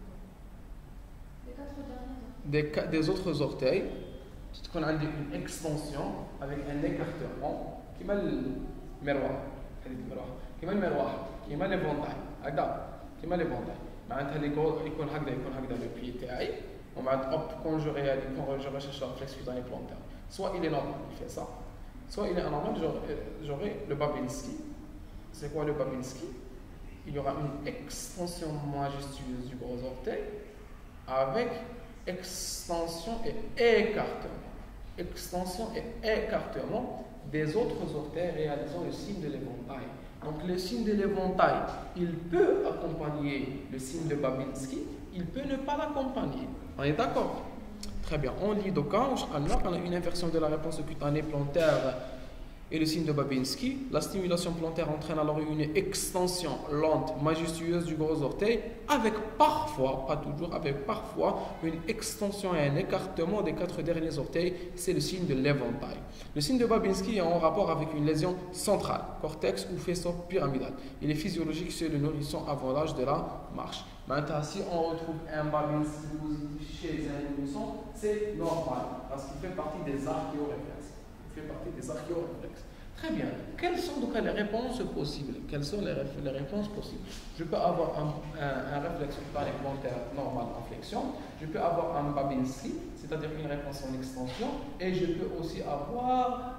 des, des autres orteils. On a une extension avec un écartement qui m'a le miroir, qui m'a le miroir, qui m'a l'éventail, qui m'a l'éventail. معناتها اللي يكون هكذا يكون هكذا le pied تاعي ومعناتها hop quand je réalise quand je recherche la flexion dans les plantaires soit il est normal il fait ça soit il est anormal j'aurai le Babinski. C'est quoi le Babinski? Il y aura une extension majestueuse du gros orteil avec extension et écartement extension et écartement des autres orteils réalisant le signe de l'éventail. Donc le signe de l'éventail, il peut accompagner le signe de Babinski, il peut ne pas l'accompagner. On est d'accord? Très bien. On lit donc on a une inversion de la réponse cutanée plantaire et le signe de Babinski. La stimulation plantaire entraîne alors une extension lente, majestueuse du gros orteil, avec parfois, pas toujours, avec parfois une extension et un écartement des quatre derniers orteils. C'est le signe de l'éventail. Le signe de Babinski est en rapport avec une lésion centrale, cortex ou faisceau pyramidal. Il est physiologique chez le nourrisson avant l'âge de la marche. Maintenant, si on retrouve un Babinski chez un nourrisson, c'est normal, parce qu'il fait partie des archéoréflexes. Fait partie des archéoréflexes. Très bien. Quelles sont donc les réponses possibles? Quelles sont les, les réponses possibles? Je peux avoir un, un, un réflexe plantaire normal en flexion. Je peux avoir un Babinski, c'est-à-dire une réponse en extension. Et je peux aussi avoir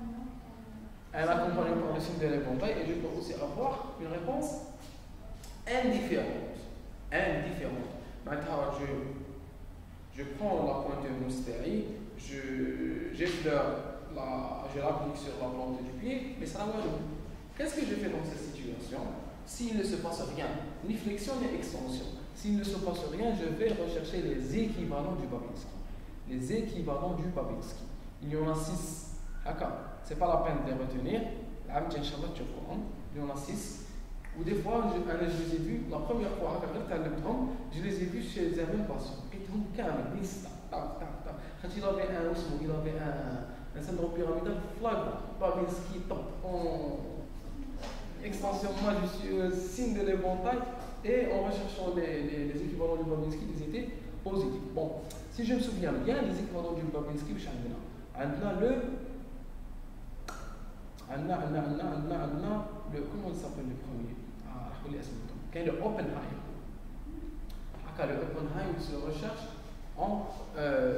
un accompagnement par le signe de l'éventail. Et je peux aussi avoir une réponse indifférente. Indifférente. Maintenant, je, je prends la pointe de moustérie, je, j'effleure. La, je l'applique sur la plante du pied, mais ça n'a pas de. Qu'est-ce que je fais dans cette situation? S'il ne se passe rien, ni flexion ni extension, s'il ne se passe rien, je vais rechercher les équivalents du Babinski. Les équivalents du Babinski. Il y en a six. Ce n'est pas la peine de les retenir. Il y en a six. Ou des fois, je, je les ai vus, la première fois, je les ai vus chez un même patient. Il avait un osmo, il avait un. Un syndrome pyramidal flagrant, Babinski top, en extension majestueuse, signe de l'éventail, et en recherchant les, les, les équivalents du Babinski, ils étaient positifs. Bon, si je me souviens bien, les équivalents du Babinski, on a le. On a, on a, on a, on a, on a le. Comment il s'appelle le premier? Ah, je vais le le Oppenheim. Le Oppenheim se recherche en. Euh,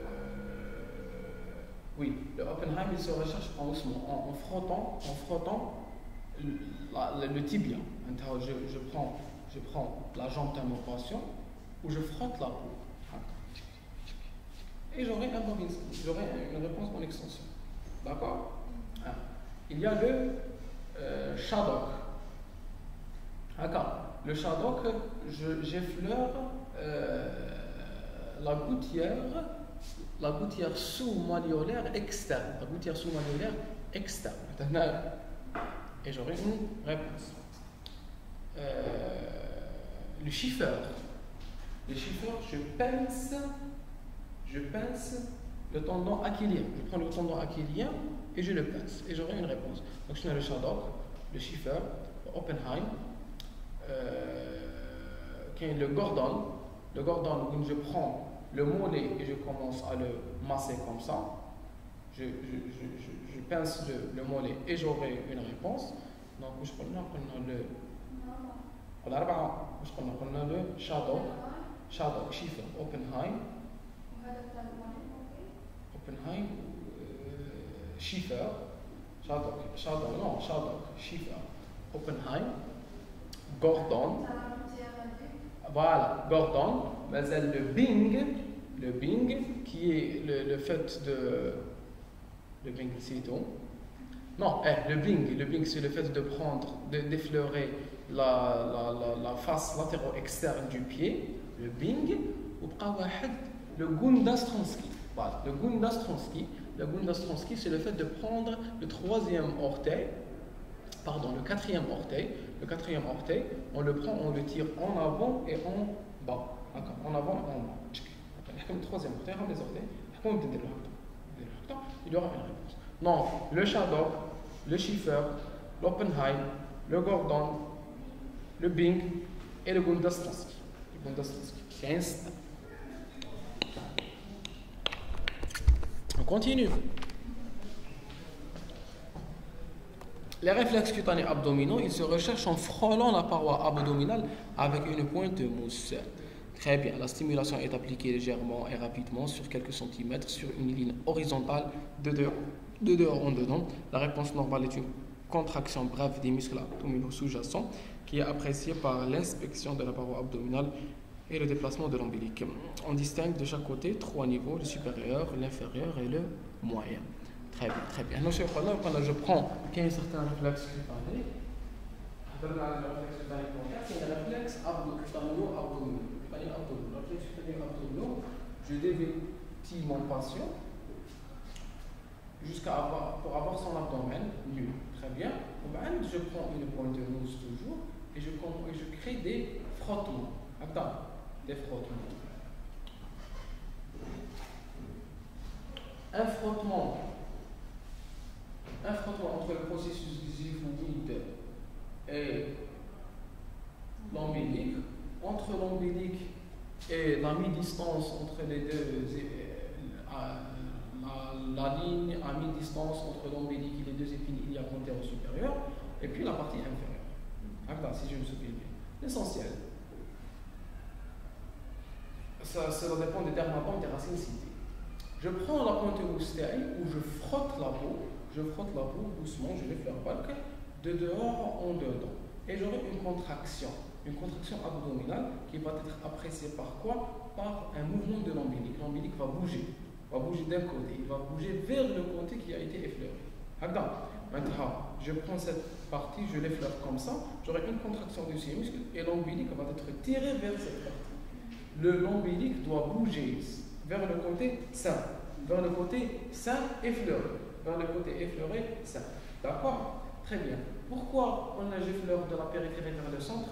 Oui, le Oppenheim il se recherche en, en, en frottant, en frottant le, la, le, le tibia. Je, je, prends, je prends la jambe d'un mon patient où je frotte la peau. Et j'aurai un j'aurai une réponse en extension. D'accord? Il y a le euh, Shadok. D'accord. Le Shadok, j'effleure euh, la gouttière. La gouttière sous-malléolaire externe. La gouttière sous-malléolaire externe. Et j'aurai une réponse. Euh, le chiffeur. Le chiffeur, je pince, je pince le tendon achillien. Je prends le tendon achillien et je le pince. Et j'aurai une réponse. Donc je n'ai le Shadok, le chiffeur, le Oppenheim, euh, qui est le Gordon. Le Gordon, où je prends le mollet et je commence à le masser comme ça. Je, je, je, je, je pince le, le mollet et j'aurai une réponse. Donc, je prends le le Shadok, Shadok, Schiffer, Oppenheim, Oppenheim, euh, Schiffer, Shadok, Shadok, non, Shadok, Schiffer, Oppenheim, Gordon. Voilà, Gordon, mais le Bing, le Bing qui est le, le fait de le Bing c'est tout, Non, eh, le bing, le bing c'est le fait de prendre, de- d'effleurer la, la, la, la face latérale-externe du pied, le bing, ou le Gundastronsky. Voilà, le Gundastronsky. Le Gundastronsky, c'est le fait de prendre le troisième orteil, pardon, le quatrième orteil, le quatrième orteil, on le prend, on le tire en avant et en bas. D'accord, en avant et en bas. Le troisième orteil, les orteils, il y aura une réponse. Non, le Shadow, le Schiffer, l'Oppenheim, le Gordon, le Bing et le Gundastronsky. Le Gundastronsky. quinze. On continue. Les réflexes cutanés abdominaux, ils se recherchent en frôlant la paroi abdominale avec une pointe de mousse. Très bien, la stimulation est appliquée légèrement et rapidement sur quelques centimètres sur une ligne horizontale de dehors, de dehors en dedans. La réponse normale est une contraction brève des muscles abdominaux sous-jacents qui est appréciée par l'inspection de la paroi abdominale et le déplacement de l'ombilic. On distingue de chaque côté trois niveaux, le supérieur, l'inférieur et le moyen. Très bien, très bien. Quand je prends un certain réflexe cutané, c'est un réflexe abdominaux-abdominaux. Je dévêtis mon patient jusqu'à avoir, pour avoir son abdomen nu. Très bien. Je prends une pointe de mousse toujours et je, et je crée des frottements. Attends, des frottements. Un frottement, un frottement entre le processus xiphoïde et l'ombilic, entre l'ombilic et la mi-distance entre les deux, la, la ligne à mi-distance entre l'ombilic et les deux épines iliaques antérieures supérieures, et puis la partie inférieure. Attends, si je me souviens bien. L'essentiel. Ça, ça dépend des dermatomes, des racines citées. Je prends la pointe moustéaille où je frotte la peau, je frotte la peau doucement, je l'effleure pas, de dehors en dedans. Et j'aurai une contraction, une contraction abdominale qui va être appréciée par quoi? Par un mouvement de l'ombilic. L'ombilic va bouger, va bouger d'un côté, il va bouger vers le côté qui a été effleuré. Maintenant, je prends cette partie, je l'effleure comme ça, j'aurai une contraction de ces muscles et l'ombilic va être tiré vers cette partie. Le l'ombilic doit bouger vers le côté sain, vers le côté sain effleuré, vers le côté effleuré sain. D'accord? Très bien. Pourquoi on a effleure de la périphérie vers le centre?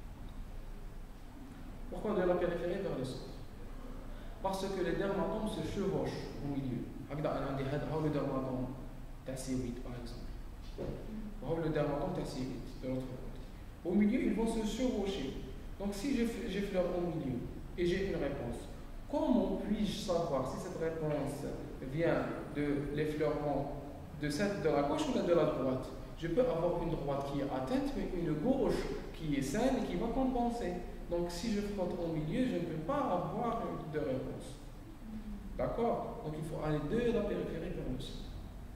Pourquoi de la périphérie vers le centre? Parce que les dermatomes se chevauchent au milieu. Le dermatome tacéoïde par exemple. Le dermatome tacéoïde de l'autre côté. Au milieu, ils vont se chevaucher. Donc si j'effleure au milieu et j'ai une réponse, comment puis-je savoir si cette réponse vient de l'effleurement de, cette, de la gauche ou de la droite? Je peux avoir une droite qui est atteinte, mais une gauche qui est saine et qui va compenser. Donc si je frotte au milieu, je ne peux pas avoir de réponse. D'accord? Donc il faut aller de la périphérie vers le centre.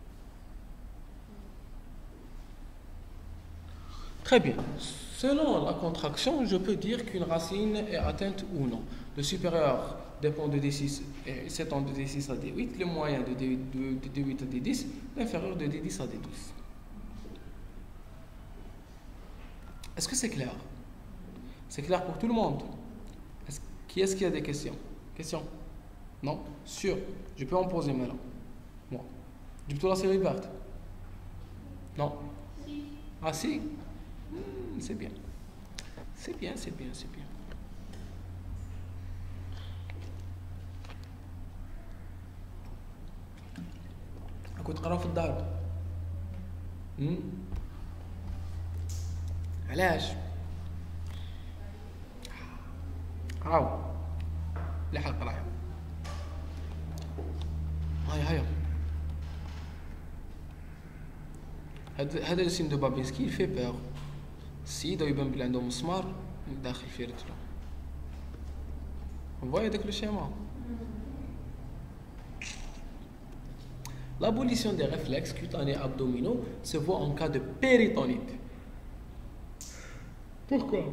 Très bien. Selon la contraction, je peux dire qu'une racine est atteinte ou non. Le supérieur dépend de D six, s'étend de D six à D huit, le moyen de D huit à D dix, l'inférieur de D dix à D douze. Est-ce que c'est clair? C'est clair pour tout le monde? Est-ce, qui est-ce qui a des questions? Questions? Non? Sûr? Je peux en poser maintenant. Moi. Du tout la série verte? Non? Si. Ah si? Hmm, c'est bien. C'est bien, c'est bien, c'est bien. كنت قرا في الدار. امم علاش؟ راهو لحق راهي. هاي هاي. هذا هذا السين دو بابيسكي في بير. السيد يبان بلي عنده مسمار داخل في رجله. فوايا داك لو شيما. L'abolition des réflexes cutanés abdominaux se voit en cas de péritonite. Pourquoi?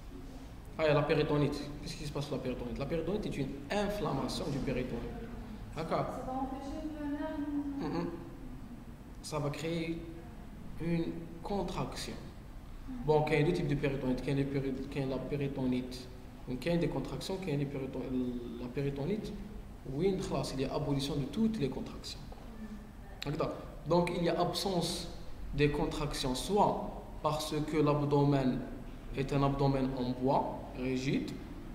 Ah, il y a la péritonite. Qu'est-ce qui se passe sur la péritonite? La péritonite est une inflammation du péritone. D'accord. Ça va empêcher le nerf. Mm-hmm. Ça va créer une contraction. Bon, il y a deux types de péritonite. Il y a la péritonite. Il y a des contractions, il y a la péritonite. Oui, il y a abolition de toutes les contractions. Donc, il y a absence des contractions, soit parce que l'abdomen est un abdomen en bois, rigide,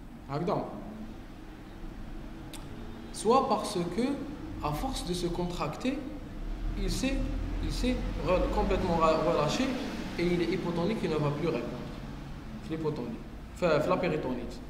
soit parce que, à force de se contracter, il s'est, il s'est complètement relâché et il est hypotonique, il ne va plus répondre. L'hypotonique, enfin, la péritonite.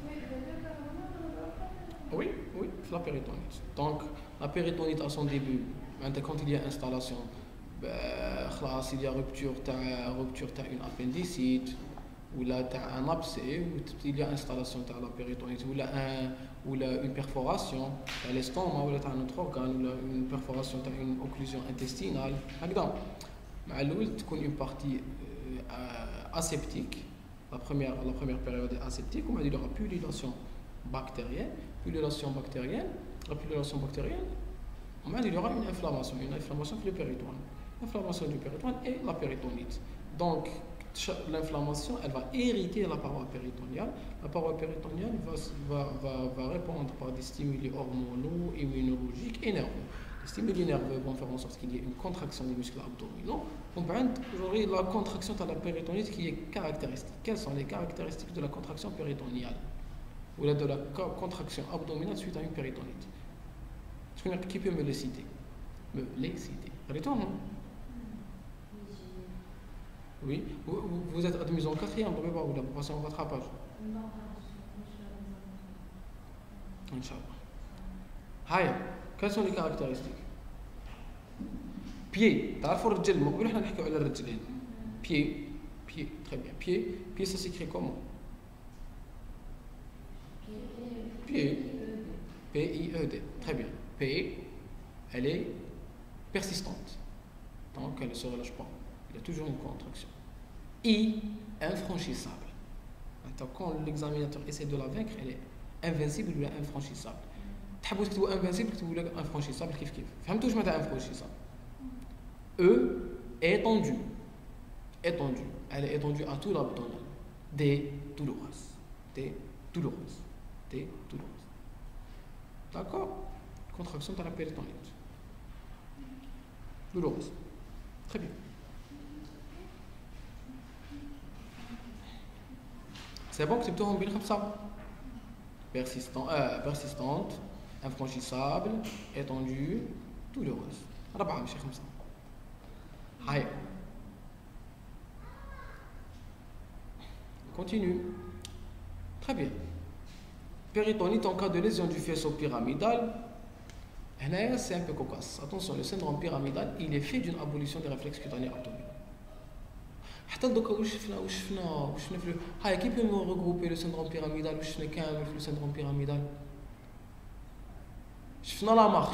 Oui, oui, la péritonite. Donc, la péritonite à son début, quand il y a installation, ben, il y a rupture, rupture une appendicite, ou là, un abcès, ou il y a installation de la péritonite, ou là, un, ou là, une perforation à l'estomac, ou là, un autre organe, ou là, une perforation, une occlusion intestinale. Donc, une partie euh, aseptique, la première, la première période est aseptique, où il y aura pullulation bactérienne, pullulation bactérienne, la pullulation bactérienne, il y aura une inflammation, une inflammation du péritoine. L'inflammation du péritoine et la péritonite. Donc, l'inflammation, elle va irriter la paroi péritoniale. La paroi péritoniale va, va, va, va répondre par des stimuli hormonaux, immunologiques et nerveux. Les stimuli nerveux vont faire en sorte qu'il y ait une contraction des muscles abdominaux. On peut aujourd'hui la contraction de la péritonite qui est caractéristique. Quelles sont les caractéristiques de la contraction péritoniale ou de la contraction abdominale suite à une péritonite? Qui peut me les citer? Me les citer. Périton, non? Oui, vous, vous êtes admis en quatrième, vous vous passez en rattrapage. Inch'Allah. Quelles sont les caractéristiques? Pied, تعرفوا الرجل مقبل احنا نحكي على الرجلين. Pied, pied, très bien. Pied, pied ça s'écrit comment? Pied, P I E D, très bien. P, elle est persistante, donc elle ne se relâche pas. Il y a toujours une contraction. I, infranchissable. Maintenant, quand l'examinateur essaie de la vaincre, elle est invincible ou infranchissable. تحبوا تكتبوا invincible تكتبوا infranchissable كيف كيف. فهمتوا واش معناتها infranchissable؟ E, étendue. Étendue. Elle est étendue à tout l'abdomen. D, douloureuse. D, douloureuse. D, douloureuse. D'accord? Contraction de la péritonite. Douloureuse. Très bien. C'est bon que c'est plutôt bien comme ça. Persistant, euh, persistante, infranchissable, étendue, douloureuse. ربعة مش خمسة. هاي. Continue. Très bien. Péritonite en cas de lésion du faisceau pyramidal. C'est un peu cocasse. Attention, le syndrome pyramidal, il est fait d'une abolition des réflexes cutanés abdominaux. حتى دوكا واش شفنا واش شفنا واش شفنا في هاي كيف نغروبي لو سيندروم بيراميدال واش شفنا كامل في لو سيندروم بيراميدال شفنا لا مارش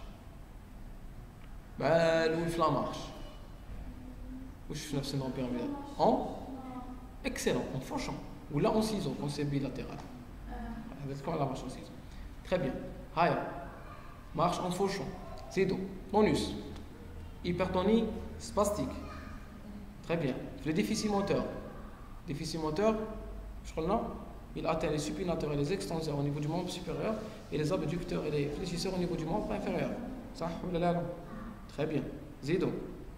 بالو في لا مارش واش شفنا في السيندروم بيراميدال اون اكسلون اون فوشون ولا اون سيزو كون سي بيلاتيرال هذا كون لا مارش اون سيزو تري بيان هاي مارش اون فوشون زيدو بونus hypertonie spastique. Très bien. Le déficit moteur. Déficit moteur, je crois là, il atteint les supinateurs et les extenseurs au niveau du membre supérieur et les abducteurs et les fléchisseurs au niveau du membre inférieur. Ça, ou là, là. Très bien. Zido.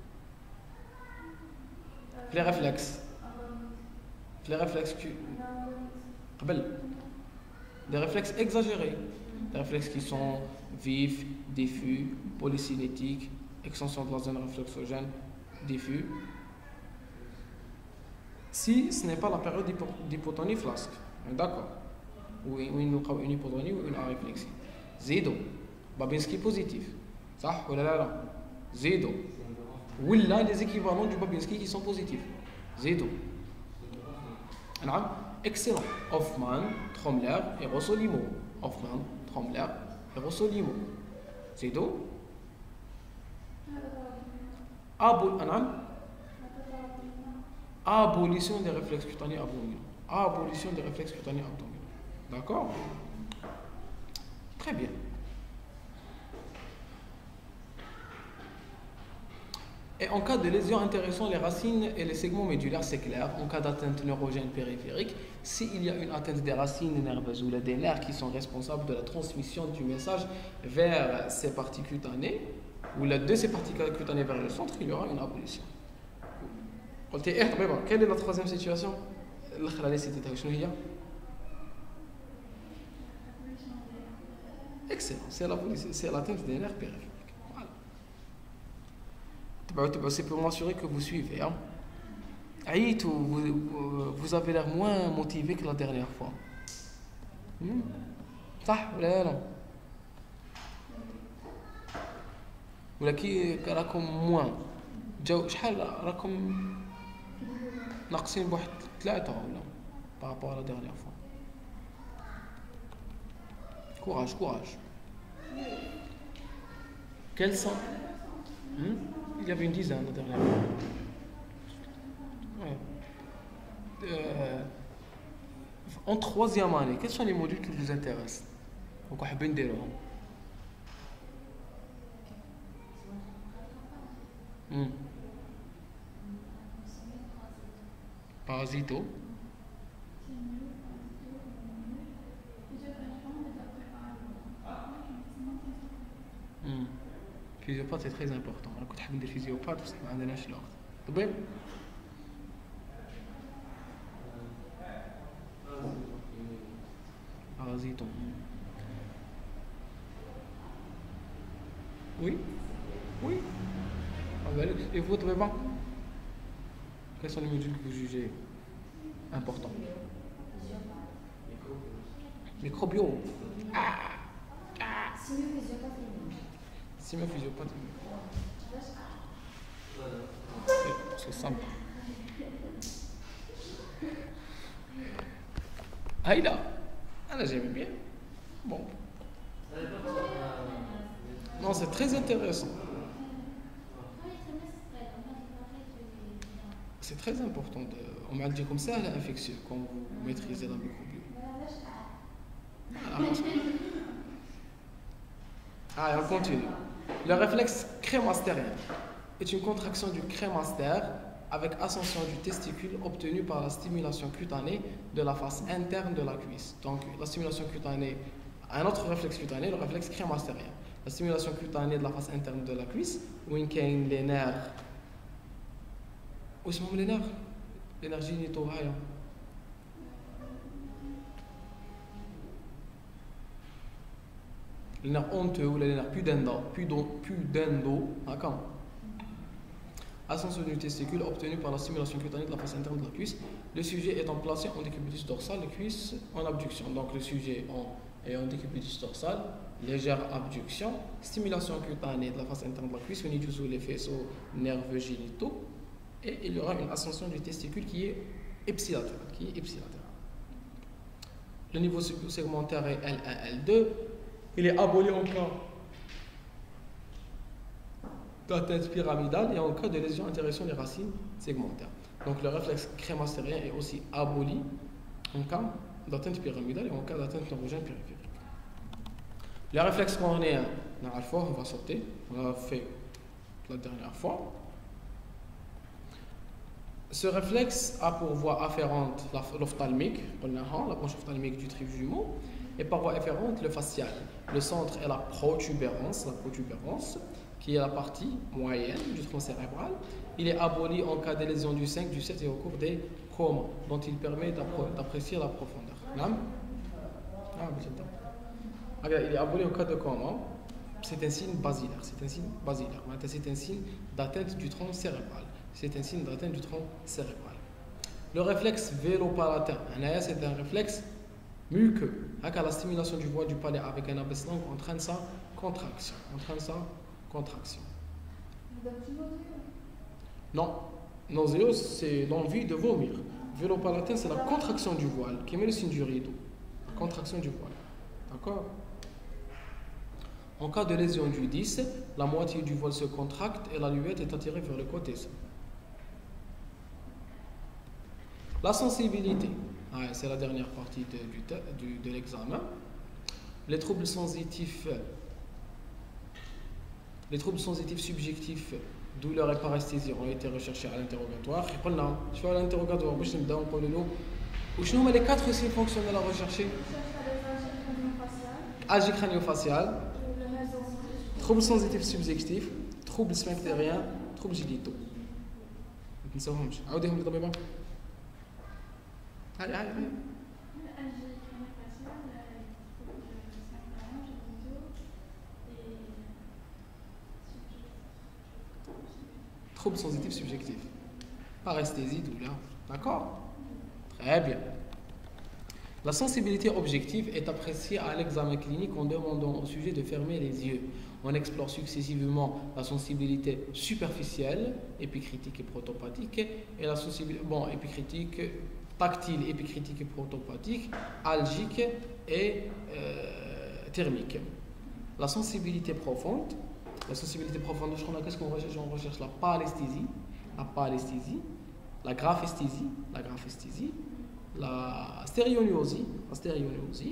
Les réflexes. Les réflexes qui. Des réflexes exagérés. Des réflexes qui sont vifs, diffus, polycinétiques, extension de la zone réflexogène, diffus. Si ce n'est pas la période d'hypotonie flasque, d'accord, ou une hypotonie ou une aréflexie. Zido, Babinski positif, ça, ou là là, Zido, ou là les équivalents du Babinski qui sont positifs. Zido, excellent. Hoffman, Trommler et Rossolimo. Hoffman, Trommler et Rossolimo. Zido, Abou Anam. Abolition des réflexes cutanés abdominaux. Abolition des réflexes cutanés abdominaux. D'accord? Très bien. Et en cas de lésion intéressant les racines et les segments médulaires, c'est clair. En cas d'atteinte neurogène périphérique, s'il y a une atteinte des racines nerveuses ou des nerfs qui sont responsables de la transmission du message vers ces parties cutanées, ou de ces parties cutanées vers le centre, il y aura une abolition. Quelle est la troisième situation? Excellent, c'est l'atteinte des nerfs périphériques. C'est pour m'assurer que vous suivez. Hein. Aït, vous, vous avez l'air moins motivé que la dernière fois. Hmm? Ça, là, non. Ou qui راكم moins. جاو شحال راكم ناقصين بواحد ثلاثة ولا par rapport à la dernière fois. Courage, courage. Quels sont hmm? Il y avait une dizaine la dernière fois. Ouais. Euh, en troisième année, quels sont les modules qui vous intéressent? Donc, on peut dire. Hmm. Parasito. Hmm. Physiopathe c'est très important. أنا كنت حاب ندير physiopathe بس ما عندناش الوقت. طيب. Parasito. Oui. Oui. Et vous, très bien. Quels sont les modules que vous jugez importants? Microbio. Ah. Ah. Simio-physiopathe. C'est simple. Aïda. Ah là, j'aime bien. Bon. Non, c'est très intéressant. C'est très important. De, on m'a dit comme ça, l'infection, quand vous maîtrisez la microbio. Voilà. Ah, on continue. Le réflexe crémastérien est une contraction du crémastère avec ascension du testicule obtenue par la stimulation cutanée de la face interne de la cuisse. Donc, la stimulation cutanée, un autre réflexe cutané, le réflexe crémastérien. La stimulation cutanée de la face interne de la cuisse, où il y a les nerfs. Où sont les nerfs? L'énergie n'est pas là. Les nerfs honteux ou les nerfs pudendo, pudendo, d'accord. Ascension du testicule obtenue par la stimulation cutanée de la face interne de la cuisse. Le sujet étant placé en décubitus dorsal, les cuisses en abduction. Donc le sujet en, est en décubitus dorsal, légère abduction, stimulation cutanée de la face interne de la cuisse, on y joue les faisceaux nerveux génitaux, et il y aura une ascension du testicule qui est ipsilatérale. Qui est ipsilatérale. Le niveau segmentaire est L un, L deux. Il est aboli en cas d'atteinte pyramidale et en cas de lésion intéressant des racines segmentaires. Donc le réflexe crémastérien est aussi aboli en cas d'atteinte pyramidale et en cas d'atteinte neurogène périphérique. Le réflexe cornéen, on va sauter, on l'a fait la dernière fois. Ce réflexe a pour voie afférente l'ophtalmique, la branche ophtalmique du tube jumeau, et par voie afférente le facial. Le centre est la protubérance, la protubérance, qui est la partie moyenne du tronc cérébral. Il est aboli en cas de lésion du cinq, du sept et au cours des comas, dont il permet d'apprécier la profondeur. Ah, il est aboli en cas de coma. C'est un signe basilaire. C'est un signe basilaire. C'est un signe d'atteinte du tronc cérébral. C'est un signe d'atteinte du tronc cérébral. Le réflexe vélopalatin, c'est un réflexe muqueux. La stimulation du voile du palais avec un abaisse-langue entraîne sa contraction. Entraîne sa contraction. Non, nauséeux, c'est l'envie de vomir. Vélopalatin, c'est la contraction du voile, qui met le signe du rideau. La contraction du voile. D'accord? En cas de lésion du dix, la moitié du voile se contracte et la luette est attirée vers le côté. La sensibilité, ah, c'est la dernière partie de, du, de l'examen. Les troubles sensitifs, les troubles sensitifs subjectifs douleur et paresthésie ont été recherchés à l'interrogatoire. Je fais à l'interrogatoire, je me donne les quatre signes fonctionnels à rechercher. Algie crânio-faciale, trouble sensitif subjectif, trouble sphinctérien, trouble génitaux. ما تنساوهمش عاوديهم لي طبيبه. هاي هاي هاي trouble sensitif subjectif, paresthésie, douleur. D'accord? Très bien. La sensibilité objective est appréciée à l'examen clinique en demandant au sujet de fermer les yeux. On explore successivement la sensibilité superficielle, épicritique et protopathique, et la sensibilité bon, épicritique, tactile, épicritique et protopathique, algique et euh, thermique. La sensibilité profonde, la sensibilité profonde, qu'est-ce qu'on recherche? On recherche la paresthésie, la paresthésie, la graphesthésie, la graphesthésie, la stéréonuosie, la stéréonuosie,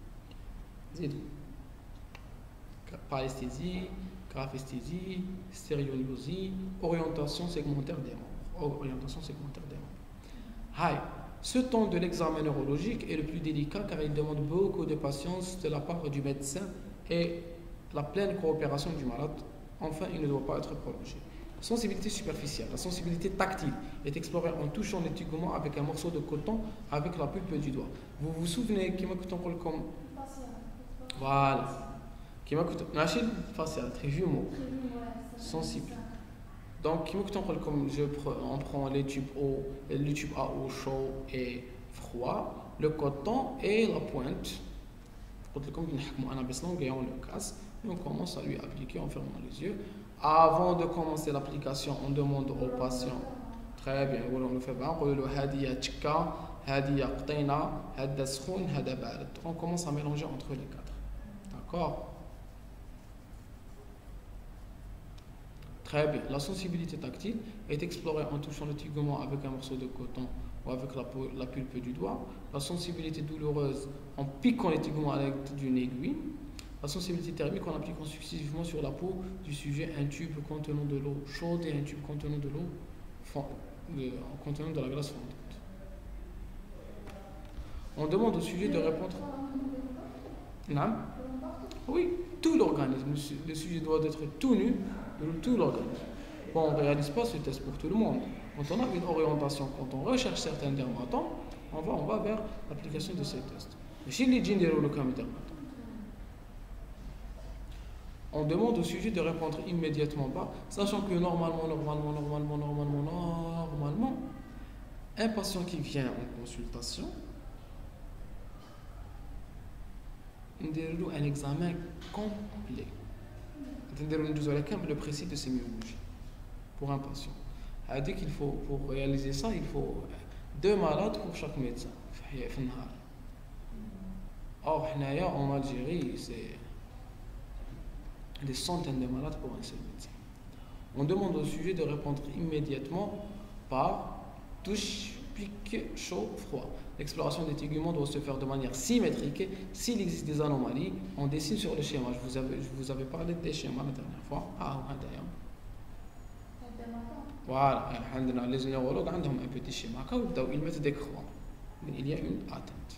paresthésie, graphesthésie, stéréonuosie, orientation segmentaire des membres. Orientation segmentaire des membres. Hi. Ce temps de l'examen neurologique est le plus délicat car il demande beaucoup de patience de la part du médecin et la pleine coopération du malade. Enfin, il ne doit pas être prolongé. Sensibilité superficielle. La sensibilité tactile est explorée en touchant les teguments avec un morceau de coton avec la pulpe du doigt. Vous vous souvenez qui m'a coûté comme voilà. Qui m'a coûté machine faciale, très jumeau. Sensible. Donc, qui m'a coûté comme je on prend les tubes eau, les tubes à eau chaud et froid, le coton et la pointe. Comme on a besoin et on le casse. Et on commence à lui appliquer en fermant les yeux. Avant de commencer l'application, on demande au patient, très bien, on le fait bien, on le hadiya tchika, hadiya qtina, hada skhoun, hada barad. On commence à mélanger entre les quatre. D'accord? Très bien. La sensibilité tactile est explorée en touchant le tegument avec un morceau de coton ou avec la, la pulpe du doigt. La sensibilité douloureuse en piquant les teguments avec d'une aiguille. La sensibilité thermique en appliquant successivement sur la peau du sujet un tube contenant de l'eau chaude et un tube contenant de l'eau contenant de la glace fondante. On demande au sujet de répondre. Non? Oui, tout l'organisme. Le sujet doit être tout nu de tout l'organisme. Bon, on ne réalise pas ce test pour tout le monde. Quand on a une orientation, quand on recherche certains dermatons, on va, on va vers l'application de ces tests. Mais chez les jeans, le dermaton. On demande au sujet de répondre immédiatement pas, sachant que normalement, normalement, normalement, normalement, normalement, un patient qui vient en consultation, on déroule un examen complet. On déroule le précis de sémiologie pour un patient. C'est-à-dire qu'il faut, pour réaliser ça, il faut deux malades pour chaque médecin. Or, en Algérie, c'est des centaines de malades pour un seul médecin. On demande au sujet de répondre immédiatement par touche, pique, chaud, froid. L'exploration des teguments doit se faire de manière symétrique. S'il existe des anomalies, on dessine sur le schéma. Je vous avais, je vous avais parlé des schémas la dernière fois. Ah, d'ailleurs. Voilà, les neurologues ont un petit schéma. Ils mettent des croix. Il y a une atteinte.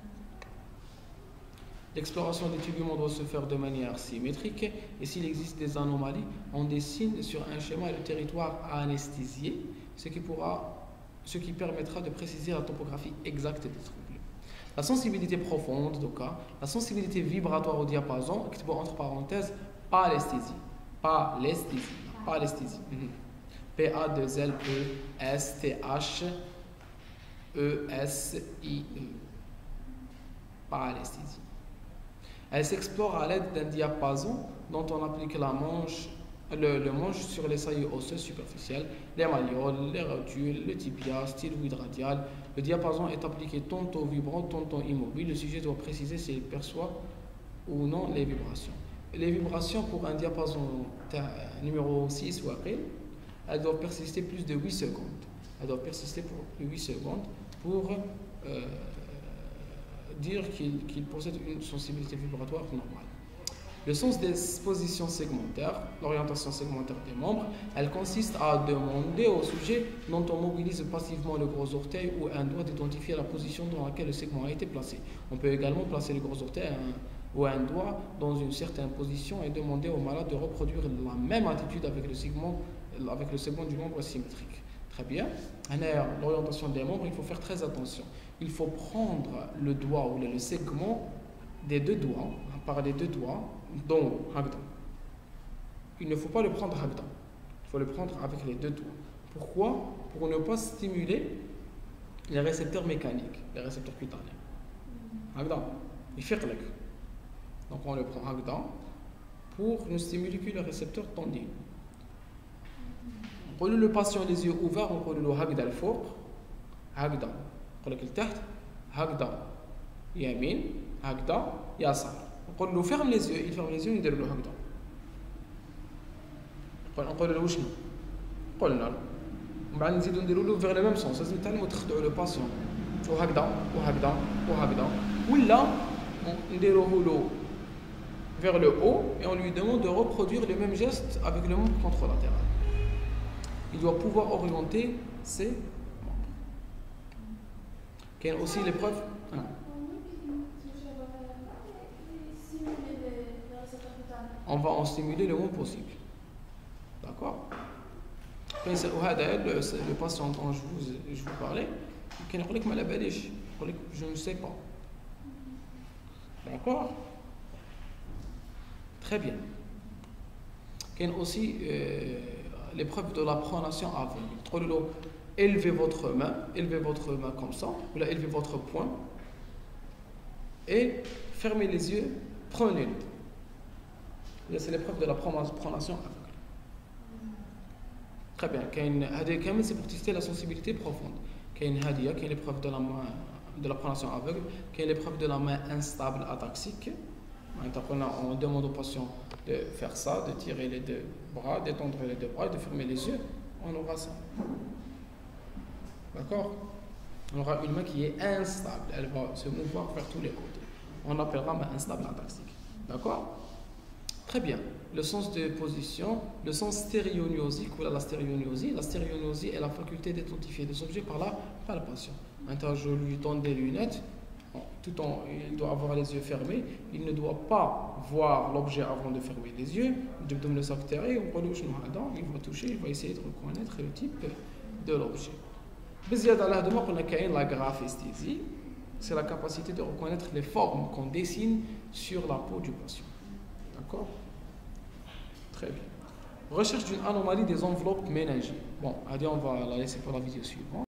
L'exploration des teguments doit se faire de manière symétrique et s'il existe des anomalies, on dessine sur un schéma le territoire anesthésié, ce qui, pourra, ce qui permettra de préciser la topographie exacte des troubles. La sensibilité profonde, donc, la sensibilité vibratoire au diapason, entre parenthèses, palesthésie. Palesthésie. Palesthésie. P A deux L E S T H E S I E. Palesthésie. Elle s'explore à l'aide d'un diapason dont on applique la manche, le, le manche sur les saillies osseuses superficielles, les malléoles, les rotules, le tibia, styloïde radial. Le diapason est appliqué tantôt vibrant, tantôt immobile. Le sujet doit préciser s'il perçoit ou non les vibrations. Les vibrations pour un diapason numéro six ou après, elles doivent persister plus de huit secondes. Elles doivent persister pour huit secondes pour euh, dire qu'il qu'il possède une sensibilité vibratoire normale. Le sens des positions segmentaires, l'orientation segmentaire des membres, elle consiste à demander au sujet dont on mobilise passivement le gros orteil ou un doigt d'identifier la position dans laquelle le segment a été placé. On peut également placer le gros orteil un, ou un doigt dans une certaine position et demander au malade de reproduire la même attitude avec le segment, avec le segment du membre symétrique. Très bien. L'orientation des membres, il faut faire très attention. Il faut prendre le doigt ou le segment des deux doigts, par les deux doigts, dont il ne faut pas le prendre hakda. Il faut le prendre avec les deux doigts. Pourquoi? Pour ne pas stimuler les récepteurs mécaniques, les récepteurs cutanés. Hakda. Il fait clair. Donc on le prend hakda pour ne stimuler que les récepteurs tendineux. On peut le patient les yeux ouverts, on peut le hakda al fawq, hakda. On peut le تحت, hakda yamin, hakda yasar. نقول له ferme les yeux, il ferme les yeux وندير له هكذا. نقول له وشنو؟ قلنا له. ومن بعد نزيدو نديرو له vers le même sens، لازم نتعلموا تخدعوا لو باسيون. وهكذا وهكذا وهكذا. ولا نديروه له vers le haut et on lui demande de reproduire le même geste avec le membre contralatéral. Il doit pouvoir orienter ses membres. Il y a aussi l'épreuve. Ah. On va en stimuler le moins possible. D'accord? Le, le patient dont je vous, je vous parlais, je ne sais pas. D'accord? Très bien. Il y a aussi euh, l'épreuve de la pronation aveugle. Élevez votre main, élevez votre main comme ça, ou là, élevez votre poing et fermez les yeux, prenez-le. C'est l'épreuve de la pronation aveugle. Très bien. C'est pour tester la sensibilité profonde. Il y a l'épreuve de la main de la pronation aveugle, il y a l'épreuve de la main instable ataxique. On demande au patient de faire ça, de tirer les deux bras, d'étendre les deux bras et de fermer les yeux. On aura ça. D'accord? On aura une main qui est instable. Elle va se mouvoir vers tous les côtés. On appellera main instable ataxique. D'accord? Très bien. Le sens de position, le sens stéréognosique ou la stéréognosie. La stéréognosie est la faculté d'identifier des objets par la palpation. Maintenant, je lui donne des lunettes. Tout en, il doit avoir les yeux fermés. Il ne doit pas voir l'objet avant de fermer les yeux. Il va toucher, il va essayer de reconnaître le type de l'objet. La graphesthésie, c'est la capacité de reconnaître les formes qu'on dessine sur la peau du patient. D'accord? Très bien. Recherche d'une anomalie des enveloppes ménagées. Bon, allez, on va la laisser pour la vidéo suivante.